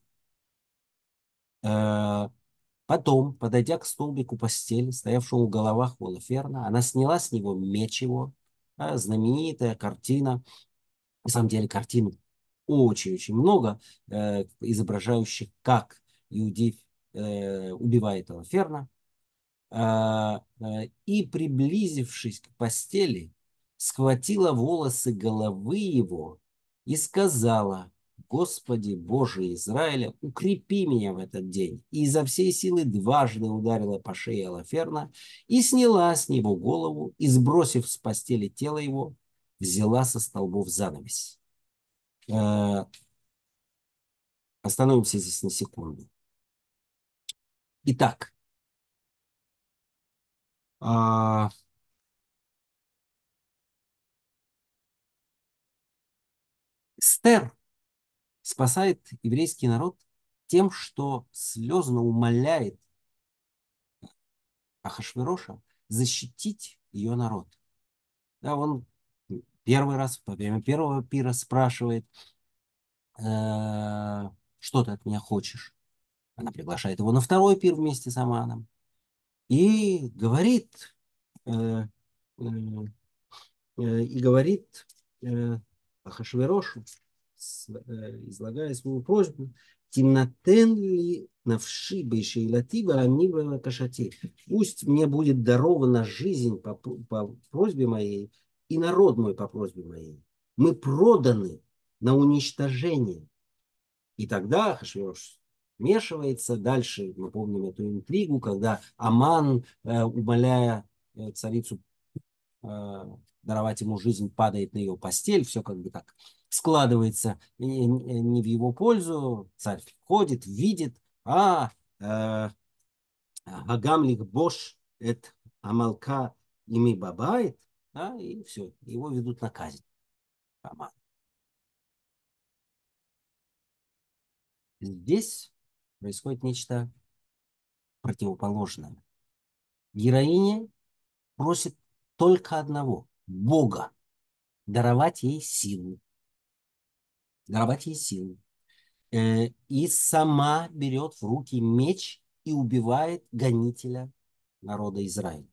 S1: Э, Потом, подойдя к столбику постели, стоявшему у головах Холоферна, она сняла с него меч его, а, знаменитая картина. На самом деле картин очень-очень много, э, изображающих, как Иудей э, убивает Холоферна. А, а, и, приблизившись к постели, схватила волосы головы его и сказала: Господи Боже Израиля, укрепи меня в этот день. И изо всей силы дважды ударила по шее Алаферна и сняла с него голову, и, сбросив с постели тело его, взяла со столбов занавес. Э, Остановимся здесь на секунду. Итак, а, Эстер спасает еврейский народ тем, что слезно умоляет Ахашвероша защитить ее народ. Да, он первый раз, во время первого пира спрашивает, э, что ты от меня хочешь. Она приглашает его на второй пир вместе с Аманом и говорит, э, э, э, и говорит э, Ахашверошу, с- э, излагая свою просьбу, «Тимнатен ли навши бейшейлати ваани кашати». Пусть мне будет дарована жизнь по, по просьбе моей и народ мой по просьбе моей. Мы проданы на уничтожение. И тогда Ахашвирош вмешивается. Дальше мы помним эту интригу, когда Аман, э, умоляя э, царицу э, даровать ему жизнь, падает на ее постель, все как бы так складывается не, не в его пользу. Царь входит, видит, а э, Гагамлих Бош, это Амалка ими бабает, да, и все, его ведут на казнь. Здесь происходит нечто противоположное. Героиня просит только одного — Бога даровать ей силу, даровать ей силу. Э, и сама берет в руки меч и убивает гонителя народа Израиля.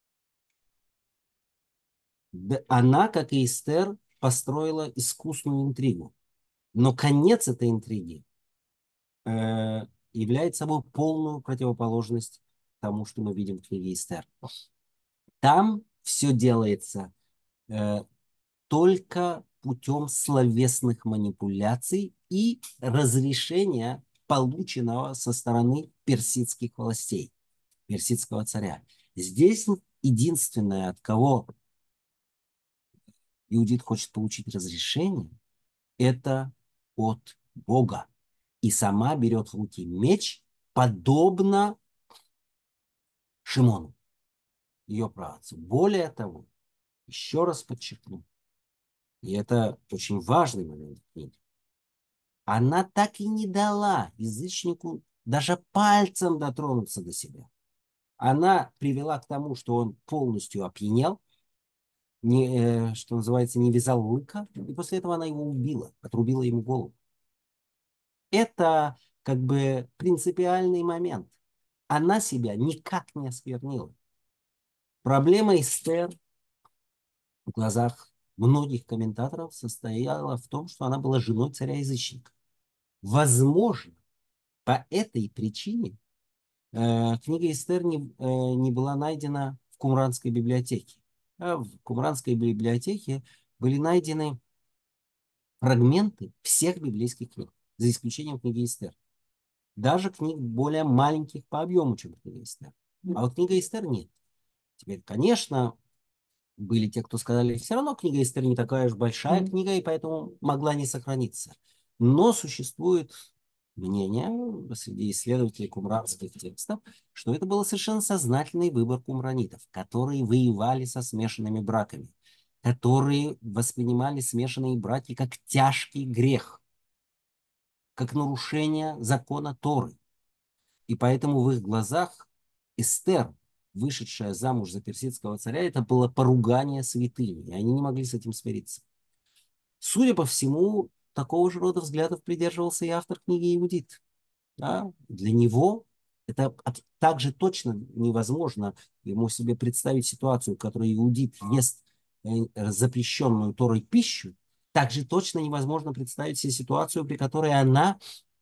S1: Она, как и Эстер, построила искусную интригу. Но конец этой интриги э, является собой полную противоположность тому, что мы видим в книге Эстер. Там все делается э, только путем словесных манипуляций и разрешения, полученного со стороны персидских властей, персидского царя. Здесь единственное, от кого Иудит хочет получить разрешение, это от Бога. И сама берет в руки меч, подобно Шимону, ее праотцу. Более того, еще раз подчеркну, и это очень важный момент в книге, она так и не дала язычнику даже пальцем дотронуться до себя. Она привела к тому, что он полностью опьянел, не, э, что называется, не вязал лыка, и после этого она его убила, отрубила ему голову. Это как бы принципиальный момент. Она себя никак не осквернила. Проблема Эстер в глазах многих комментаторов состояла в том, что она была женой царя-язычника. Возможно, по этой причине э, книга Эстер не, э, не была найдена в Кумранской библиотеке. А в Кумранской библиотеке были найдены фрагменты всех библейских книг, за исключением книги Эстер. Даже книг более маленьких по объему, чем книга Эстер. А вот книга Эстер нет. Теперь, конечно, были те, кто сказали, все равно книга Эстер не такая уж большая книга, и поэтому могла не сохраниться. Но существует мнение среди исследователей кумранских текстов, что это был совершенно сознательный выбор кумранитов, которые воевали со смешанными браками, которые воспринимали смешанные браки как тяжкий грех, как нарушение закона Торы. И поэтому в их глазах Эстер, вышедшая замуж за персидского царя, это было поругание святыни, и они не могли с этим смириться. Судя по всему, такого же рода взглядов придерживался и автор книги «Иудит». Да? Для него это также точно невозможно ему себе представить ситуацию, в которой иудит ест э, запрещенную Торой пищу. Также точно невозможно представить себе ситуацию, при которой она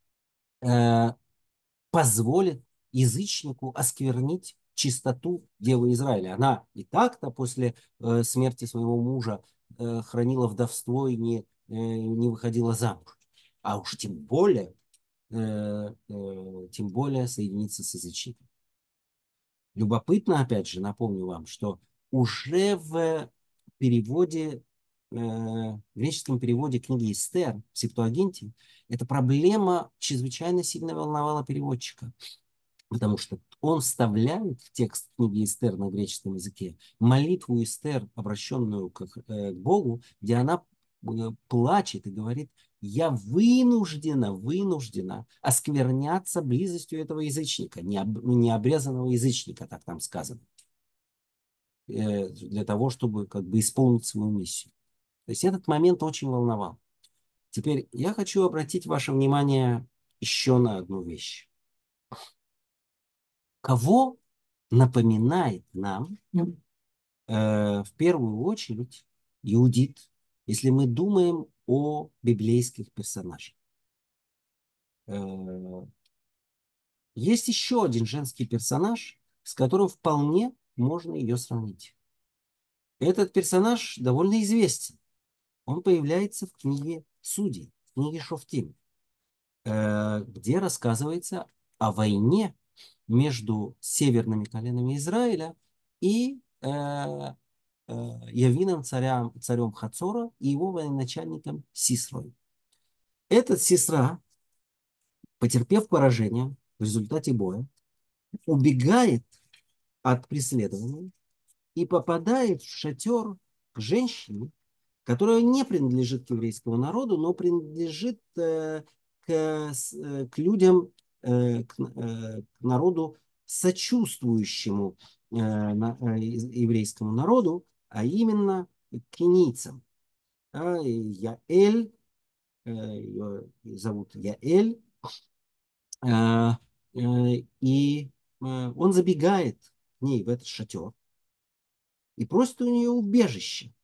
S1: э, позволит язычнику осквернить чистоту Девы Израиля. Она и так-то после э, смерти своего мужа э, хранила вдовство и не, э, не выходила замуж. А уж тем более, э, э, тем более соединиться с язычником. Любопытно, опять же, напомню вам, что уже в переводе, э, в греческом переводе книги Эстер в Септуагинте, эта проблема чрезвычайно сильно волновала переводчика. Потому что он вставляет в текст книги Эстер на греческом языке молитву Эстер, обращенную к, э, к Богу, где она э, плачет и говорит: я вынуждена, вынуждена оскверняться близостью этого язычника, необрезанного язычника, так там сказано, э, для того, чтобы как бы исполнить свою миссию. То есть этот момент очень волновал. Теперь я хочу обратить ваше внимание еще на одну вещь. Кого напоминает нам э, в первую очередь Иудит, если мы думаем о библейских персонажах? Э, есть еще один женский персонаж, с которым вполне можно ее сравнить. Этот персонаж довольно известен. Он появляется в книге Судей, в книге Шофтим, э, где рассказывается о войне между северными коленами Израиля и э, э, Явином царем, царем Хацора и его военачальником Сисрой. Этот Сисра, потерпев поражение в результате боя, убегает от преследования и попадает в шатер к женщине, которая не принадлежит к еврейскому народу, но принадлежит э, к, э, к людям, э, к, э, к народу, сочувствующему э, на, э, еврейскому народу, а именно к кенийцам. А, Яэль, э, ее зовут Яэль, э, э, и э, он забегает к ней в этот шатер и просит у нее убежище.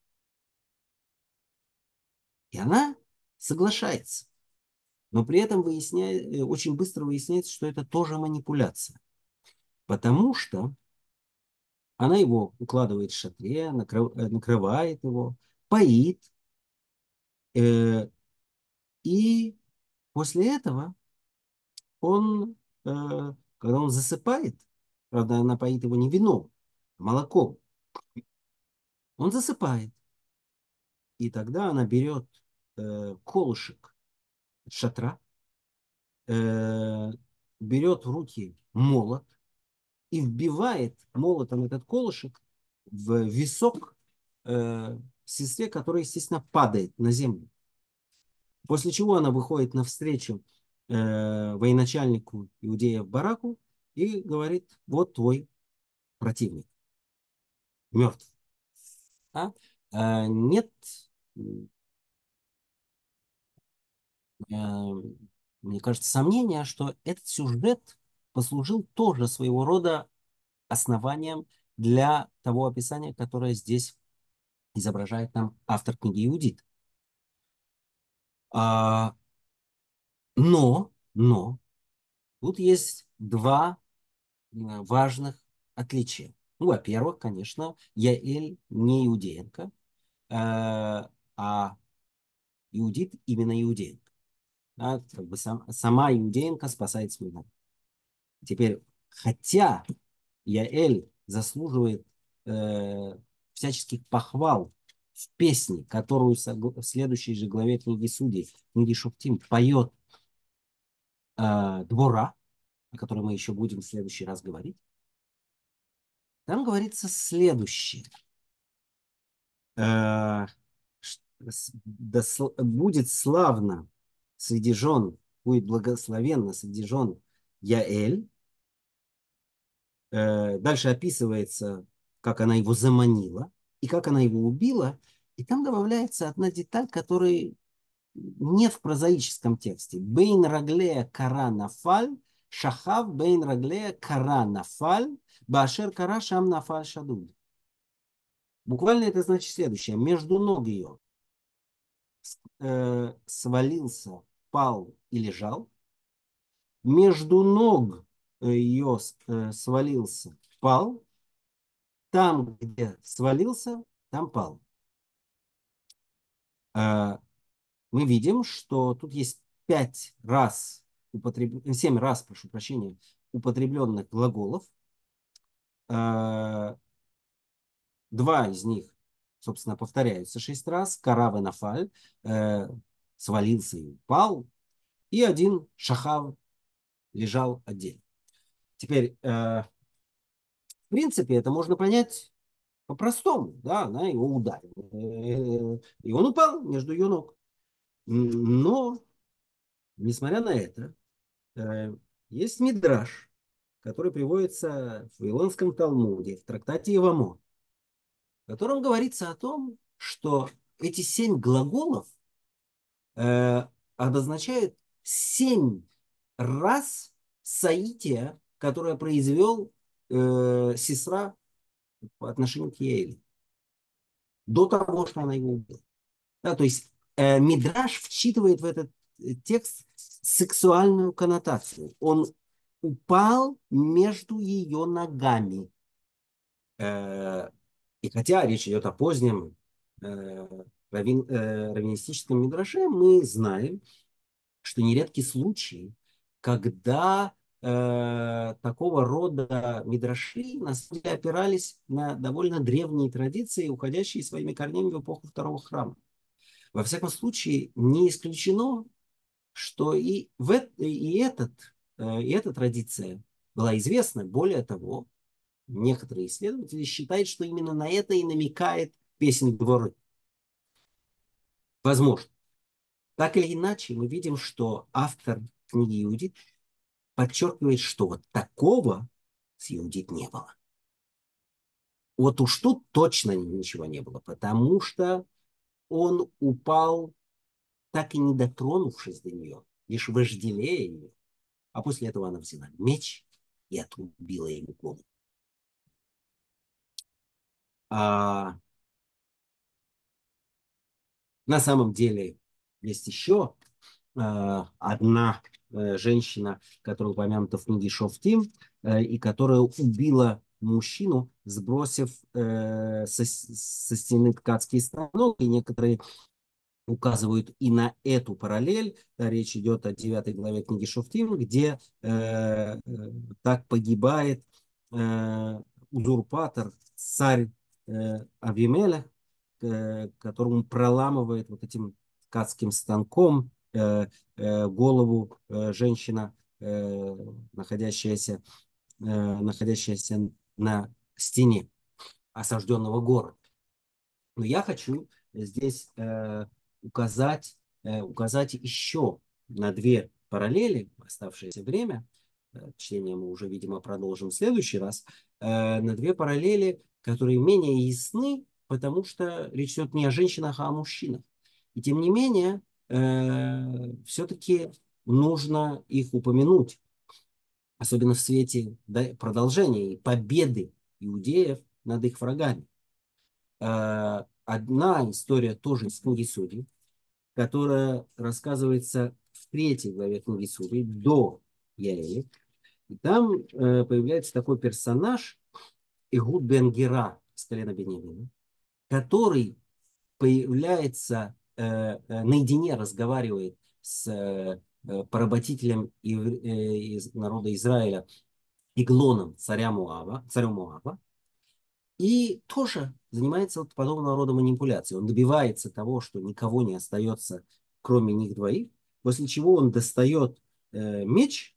S1: И она соглашается. Но при этом выясняет, очень быстро выясняется, что это тоже манипуляция. Потому что она его укладывает в шатре, накрыв, накрывает его, поит. Э, и после этого он, э, когда он засыпает, правда, она поит его не вином, а молоком, он засыпает. И тогда она берет э, колышек шатра, э, берет в руки молот, и вбивает молотом этот колышек в висок э, сестре, которая, естественно, падает на землю. После чего она выходит навстречу э, военачальнику иудеев Бараку и говорит: вот твой противник, мертв. А? Э, нет, э, мне кажется, сомнения, что этот сюжет послужил тоже своего рода основанием для того описания, которое здесь изображает нам автор книги «Иудит». А, но, но, тут есть два э, важных отличия. Ну, во-первых, конечно, Яэль не иудеенка, э, а иудит именно иудеенка. Да, как бы сам, сама иудеенка спасает свой народ. Теперь, хотя Яэль заслуживает э, всяческих похвал в песне, которую в следующей же главе книги Судей, книги Шуфтим, поет э, Двора, о которой мы еще будем в следующий раз говорить, там говорится следующее. Э, да будет славно среди жен, будет благословенно среди жен Яэль. Э, дальше описывается, как она его заманила и как она его убила. И там добавляется одна деталь, которая нет в прозаическом тексте. Бейн раглея кара нафаль, шахав бейн раглея кара нафаль, башер кара шам нафаль шадуд. Буквально это значит следующее. Между ног ее э, свалился, пал и лежал. Между ног ее э, свалился, пал. Там, где свалился, там пал. Э, мы видим, что тут есть пять раз, употреб... семь раз, прошу прощения, употребленных глаголов. Э, два из них, собственно, повторяются шесть раз. Карав и нафаль, э, свалился и упал. И один шахав лежал отдельно. Теперь, э, в принципе, это можно понять по-простому. Да, она его ударила. Э, и он упал между ее ног. Но, несмотря на это, э, есть мидраш, который приводится в Вавилонском Талмуде, в трактате Ивамот, в котором говорится о том, что эти семь глаголов э, обозначают семь раз соития, которое произвел э, Сисра по отношению к Яэле, до того, что она его убила. Да, то есть э, Мидраш вчитывает в этот э, текст сексуальную коннотацию. Он упал между ее ногами. Э, и хотя речь идет о позднем э, раввин, э, раввинистическом мидраше, мы знаем, что нередки случаи, когда э, такого рода мидраши на самом деле опирались на довольно древние традиции, уходящие своими корнями в эпоху Второго храма. Во всяком случае, не исключено, что и, в, и, этот, э, и эта традиция была известна. Более того, некоторые исследователи считают, что именно на это и намекает песнь Дворы. Возможно. Так или иначе, мы видим, что автор книги Иудит подчеркивает, что вот такого с Иудит не было. Вот уж тут точно ничего не было, потому что он упал, так и не дотронувшись до нее, лишь вожделея ее. А после этого она взяла меч и отрубила ему голову. А на самом деле есть еще э, одна э, женщина, которая упомянута в книге Шофтим, э, и которая убила мужчину, сбросив э, со, со стены ткацкий станок, и некоторые указывают и на эту параллель. Речь идет о девятой главе книги Шофтим, где э, э, так погибает э, узурпатор, царь э, Авимелех, э, которому проламывает вот этим ткацким станком э, э, голову э, женщина, э, находящаяся, э, находящаяся на стене осажденного города. Но я хочу здесь э, указать, э, указать еще на две параллели в оставшееся время. Э, чтение мы уже, видимо, продолжим в следующий раз. Э, на две параллели, которые менее ясны, потому что речь идет не о женщинах, а о мужчинах. И тем не менее, э, все-таки нужно их упомянуть, особенно в свете, да, продолжения и победы иудеев над их врагами. Э, одна история тоже из книги Судей, которая рассказывается в третьей главе книги Судей до Яэли. И там э, появляется такой персонаж Игуд бен Гера из колена Беньямина, который появляется э, э, наедине, разговаривает с э, э, поработителем ив- э, из народа Израиля Иглоном, царя Муава, царем Муава, и тоже занимается вот подобного рода манипуляцией. Он добивается того, что никого не остается, кроме них двоих, после чего он достает э, меч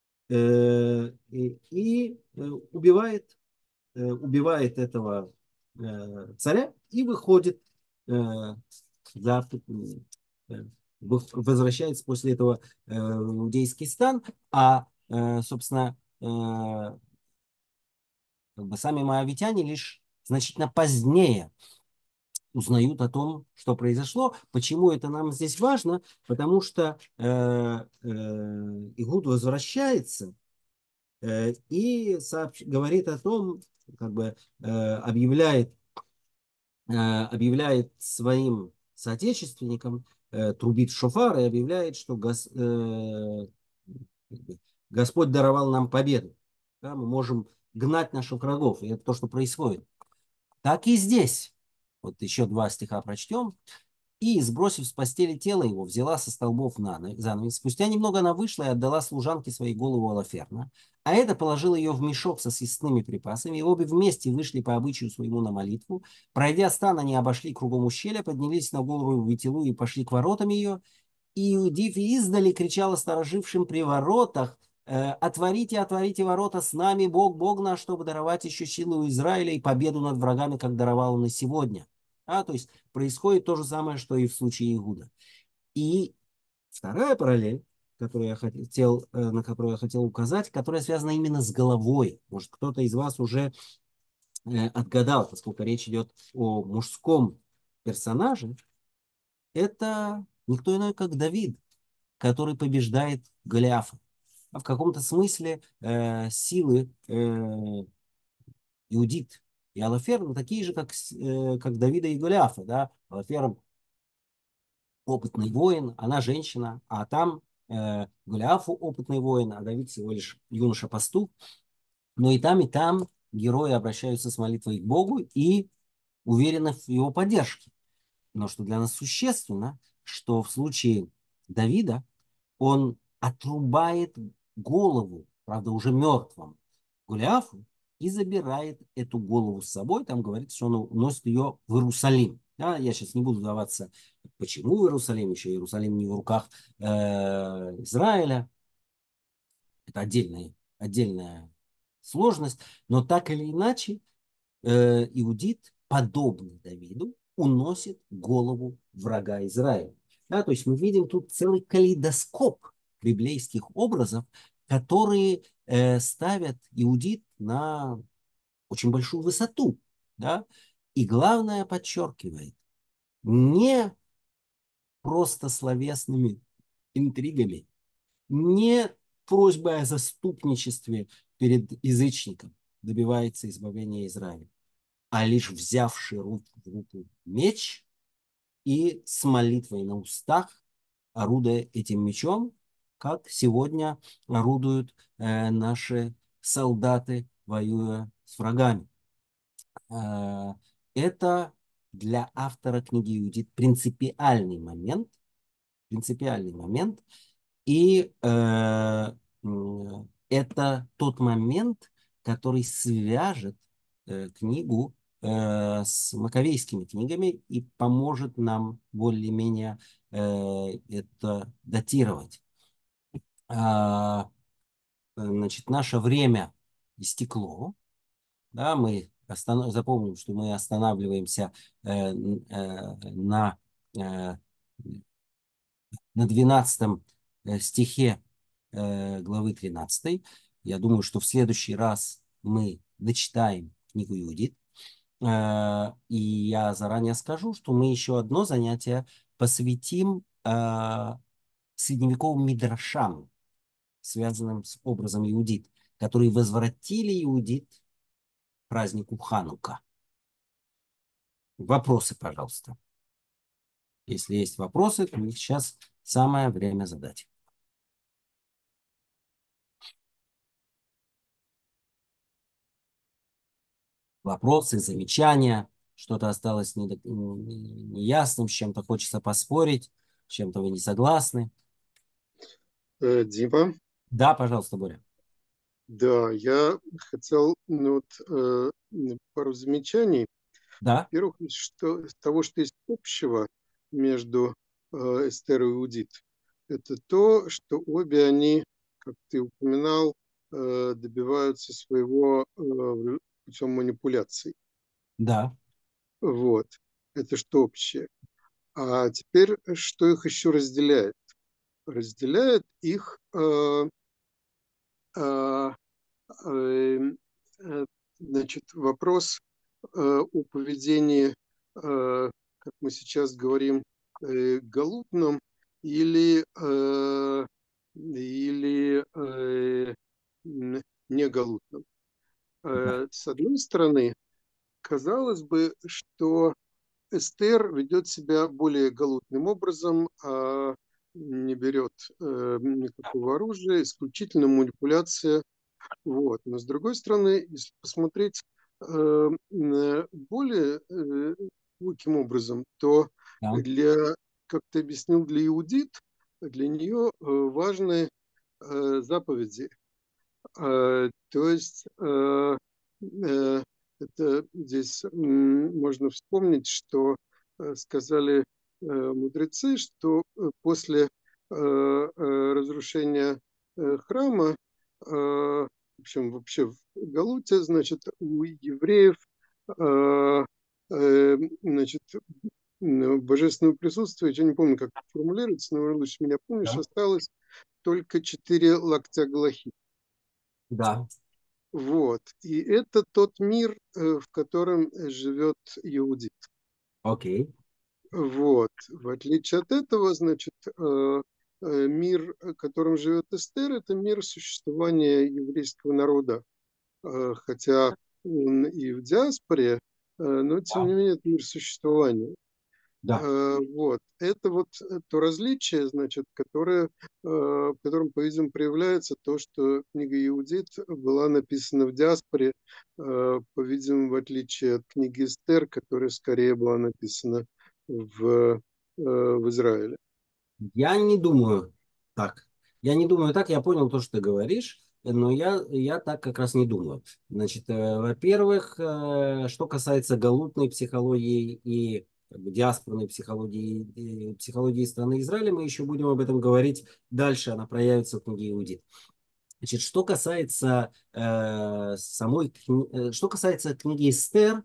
S1: э, и, и э, убивает, э, убивает этого э, царя и выходит э, за, э, возвращается после этого э, в иудейский стан, а, э, собственно, э, как бы сами моавитяне лишь значительно позднее узнают о том, что произошло. Почему это нам здесь важно? Потому что э, э, Игуд возвращается э, и сообщ... говорит о том, как бы э, объявляет, э, объявляет своим соотечественникам, э, трубит шофар и объявляет, что гос, э, Господь даровал нам победу. Да, мы можем гнать наших врагов. И это то, что происходит. Так и здесь. Вот еще два стиха прочтем. И, сбросив с постели тело его, взяла со столбов на занавес. Спустя немного она вышла и отдала служанке своей голову Алаферна. А это положила ее в мешок со съестными припасами. И обе вместе вышли по обычаю своему на молитву. Пройдя стан, они обошли кругом ущелья, поднялись на голову Ветилу и пошли к воротам ее. И Иудив издали кричала сторожившим при воротах: э, «Отворите, отворите ворота, с нами Бог, Бог наш, чтобы даровать еще силу у Израиля и победу над врагами, как даровал он и сегодня». А, то есть происходит то же самое, что и в случае Иуда. И вторая параллель, которую я хотел, э, на которую я хотел указать, которая связана именно с головой. Может, кто-то из вас уже э, отгадал, поскольку речь идет о мужском персонаже, это никто иной, как Давид, который побеждает Голиафа. А в каком-то смысле э, силы э, Иудит и Алафер ну, такие же, как, э, как Давида и Голиафа. Да? Алафер опытный воин, она женщина, а там э, Голиафу опытный воин, а Давид всего лишь юноша-пастух. Но и там, и там герои обращаются с молитвой к Богу и уверены в его поддержке. Но что для нас существенно, что в случае Давида он отрубает голову, правда, уже мертвым Голиафу, и забирает эту голову с собой. Там говорится, что он уносит ее в Иерусалим. Да, я сейчас не буду вдаваться, почему в Иерусалим, еще Иерусалим не в руках э, Израиля. Это отдельная, отдельная сложность. Но так или иначе, э, Иудит, подобно Давиду, уносит голову врага Израиля. Да, то есть мы видим тут целый калейдоскоп библейских образов, которые э, ставят Иудит на очень большую высоту. Да? И главное, подчеркивает, не просто словесными интригами, не просьбой о заступничестве перед язычником добивается избавления Израиля, а лишь взявший руку, в руку меч и с молитвой на устах, орудуя этим мечом, как сегодня орудуют э, наши солдаты, воюя с врагами. Э, это для автора книги Иудит принципиальный момент, принципиальный момент, и э, это тот момент, который свяжет э, книгу э, с маковейскими книгами и поможет нам более-менее э, это датировать. А, значит, наше время истекло. Да, мы останов... запомним, что мы останавливаемся э, э, на, э, на двенадцатом стихе э, главы тринадцатой. Я думаю, что в следующий раз мы дочитаем книгу Иудит. Э, И я заранее скажу, что мы еще одно занятие посвятим э, средневековым мидрашам, связанным с образом Иудит, которые возвратили Иудит к празднику Ханука. Вопросы, пожалуйста. Если есть вопросы, то их сейчас самое время задать. Вопросы, замечания, что-то осталось недо- неясным, с чем-то хочется поспорить, с чем-то вы не согласны.
S2: Э, Дима,
S1: Да, пожалуйста, Боря.
S2: да, я хотел ну, вот, э, м, пару замечаний.
S1: Да,
S2: Во-первых, что, из того, что есть общего между э, Эстер и Иудит, это то, что обе они, как ты упоминал, э, добиваются своего э, путем манипуляций.
S1: да,
S2: Вот, это что общее. А теперь, что их еще разделяет? Разделяет их э, э, э, э, значит, вопрос э, о поведении, э, как мы сейчас говорим, э, галутном или, э, или э, н- негалутном.
S1: да,
S2: Э, С одной стороны, казалось бы, что Эстер ведет себя более галутным образом, а не берет э, никакого оружия, исключительно манипуляция. Вот. Но с другой стороны, если посмотреть э, более э, глубоким образом, то
S1: да,
S2: для, как ты объяснил, для иудит, для нее э, важны э, заповеди. Э, То есть э, э, это здесь м, можно вспомнить, что э, сказали э, мудрецы, что э, после э, э, разрушения э, храма, э, в общем, вообще в Галуте, значит, у евреев э, э, значит, м, божественного присутствия, я не помню, как формулируется, но лучше меня помнишь,
S1: да,
S2: осталось только четыре локтя Галахи.
S1: да,
S2: Вот. И это тот мир, э, в котором живет Иудит.
S1: окей,
S2: Вот. В отличие от этого, значит, э, э, мир, в котором живет Эстер, это мир существования еврейского народа. Э, Хотя он и в диаспоре, э, но тем
S1: да,
S2: не менее это мир существования.
S1: да.
S2: Э, Вот. Это вот э, то различие, значит, которое, э, в котором, по-видимому, проявляется то, что книга Иудит была написана в диаспоре, э, по-видимому, в отличие от книги Эстер, которая скорее была написана в, э, в Израиле.
S1: Я не думаю так. Я не думаю так, я понял то, что ты говоришь, но я, я так как раз не думаю. Значит, э, во-первых, э, что касается галутной психологии и как бы, диаспорной психологии, и психологии страны Израиля, мы еще будем об этом говорить дальше, она проявится в книге Иудит. Значит, что касается э, самой, кни- э, что касается книги Эстер,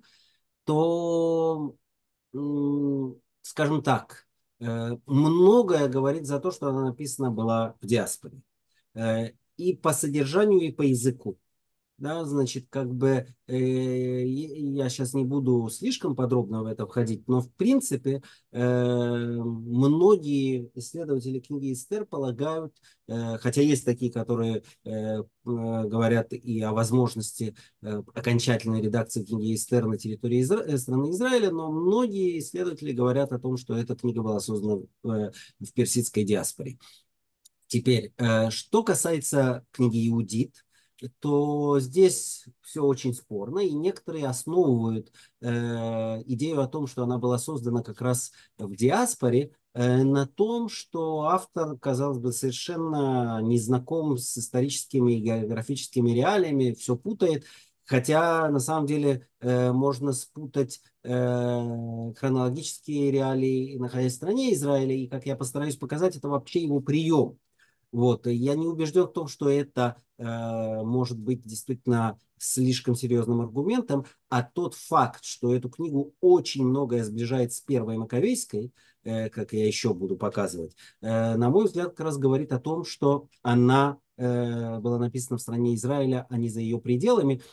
S1: то м, скажем так, э, многое говорит за то, что она написана была в диаспоре. Э, И по содержанию, и по языку. Да, значит, как бы э, я сейчас не буду слишком подробно в это входить, но в принципе э, многие исследователи книги Эстер полагают, э, хотя есть такие, которые э, э, говорят и о возможности э, окончательной редакции книги Эстер на территории Изра- э, страны Израиля, но многие исследователи говорят о том, что эта книга была создана э, в персидской диаспоре. Теперь, э, что касается книги Иудит, то здесь все очень спорно, и некоторые основывают э, идею о том, что она была создана как раз в диаспоре, э, на том, что автор, казалось бы, совершенно не знаком с историческими и географическими реалиями, все путает, хотя на самом деле э, можно спутать э, хронологические реалии, находясь в стране Израиля, и, как я постараюсь показать, это вообще его прием. Вот, и я не убежден в том, что это э, может быть действительно слишком серьезным аргументом, а тот факт, что эту книгу очень многое сближает с Первой Маковейской, э, как я еще буду показывать, э, на мой взгляд, как раз говорит о том, что она э, была написана в стране Израиля, а не за ее пределами.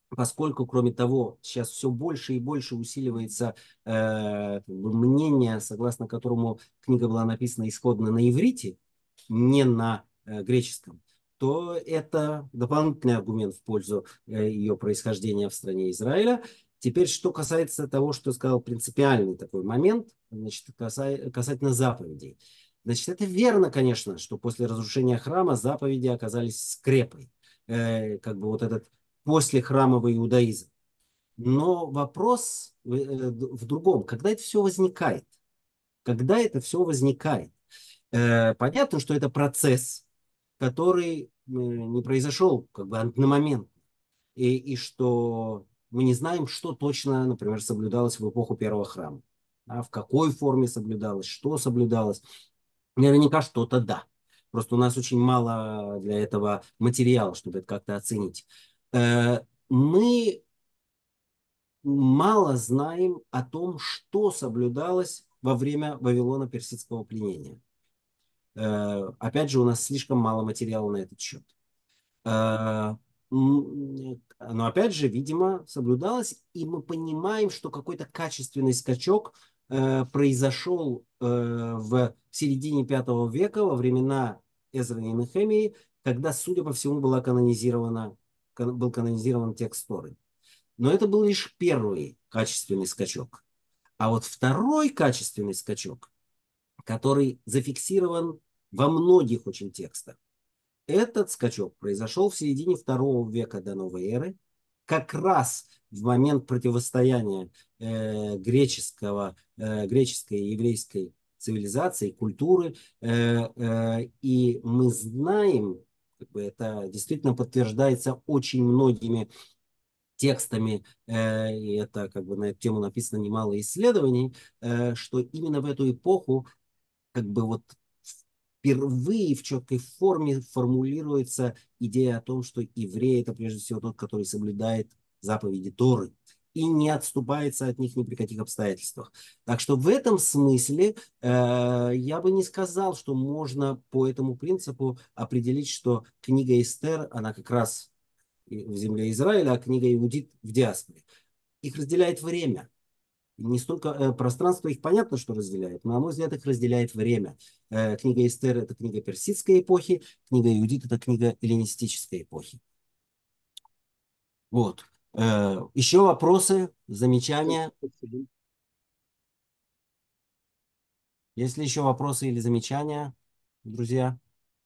S1: поскольку, кроме того, сейчас все больше и больше усиливается э, как бы мнение, согласно которому книга была написана исходно на иврите, не на э, греческом, то это дополнительный аргумент в пользу э, ее происхождения в стране Израиля. Теперь, что касается того, что сказал принципиальный такой момент, значит, каса- касательно заповедей. Значит, это верно, конечно, что после разрушения храма заповеди оказались скрепой. Э, как бы вот этот после храмовый иудаизм. Но вопрос в, э, в другом. Когда это все возникает? Когда это все возникает? Э, понятно, что это процесс, который э, не произошел как бы одномоментно. И, и что мы не знаем, что точно, например, соблюдалось в эпоху первого храма. А в какой форме соблюдалось, что соблюдалось. Наверняка что-то да. Просто у нас очень мало для этого материала, чтобы это как-то оценить. Э, Мы мало знаем о том, что соблюдалось во время Вавилона-Персидского пленения. Э, Опять же, у нас слишком мало материала на этот счет. Э, м, Но опять же, видимо, соблюдалось, и мы понимаем, что какой-то качественный скачок э, произошел э, в середине пятого века, во времена Эзры и Нехемии, когда, судя по всему, была канонизирована, кан- был канонизирован текст Торы. Но это был лишь первый качественный скачок. А вот второй качественный скачок, который зафиксирован во многих очень текстах, этот скачок произошел в середине второго века до новой эры, как раз в момент противостояния э, греческого, э, греческой и еврейской цивилизации, культуры. Э, э, и мы знаем, как бы это действительно подтверждается очень многими текстами, э, и это как бы на эту тему написано немало исследований, э, что именно в эту эпоху как бы вот впервые в четкой форме формулируется идея о том, что еврей это прежде всего тот, который соблюдает заповеди Торы и не отступается от них ни при каких обстоятельствах. Так что в этом смысле э, я бы не сказал, что можно по этому принципу определить, что книга Эстер, она как раз в земле Израиля, а книга Иудит в диаспоре. Их разделяет время. Не столько э, пространство их понятно, что разделяет, но, на мой взгляд, их разделяет время. Э, книга Эстер – это книга персидской эпохи, книга Иудит – это книга эллинистической эпохи. Вот. Э, еще вопросы, замечания?
S2: Спасибо.
S1: Есть ли еще вопросы или замечания, друзья?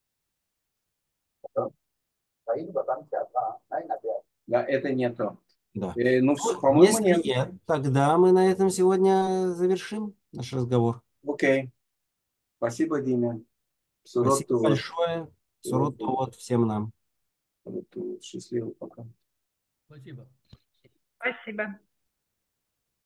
S3: Да, это не то.
S1: Да.
S3: Э, ну,
S1: Ну,
S3: по-моему,
S1: если
S3: нет.
S1: нет, тогда мы на этом сегодня завершим наш разговор.
S3: Окей. Спасибо, Дима.
S1: Спасибо
S3: Суроту.
S1: большое.
S3: Суроту.
S1: Сурот всем нам.
S3: Счастливо пока.
S4: Спасибо. Спасибо.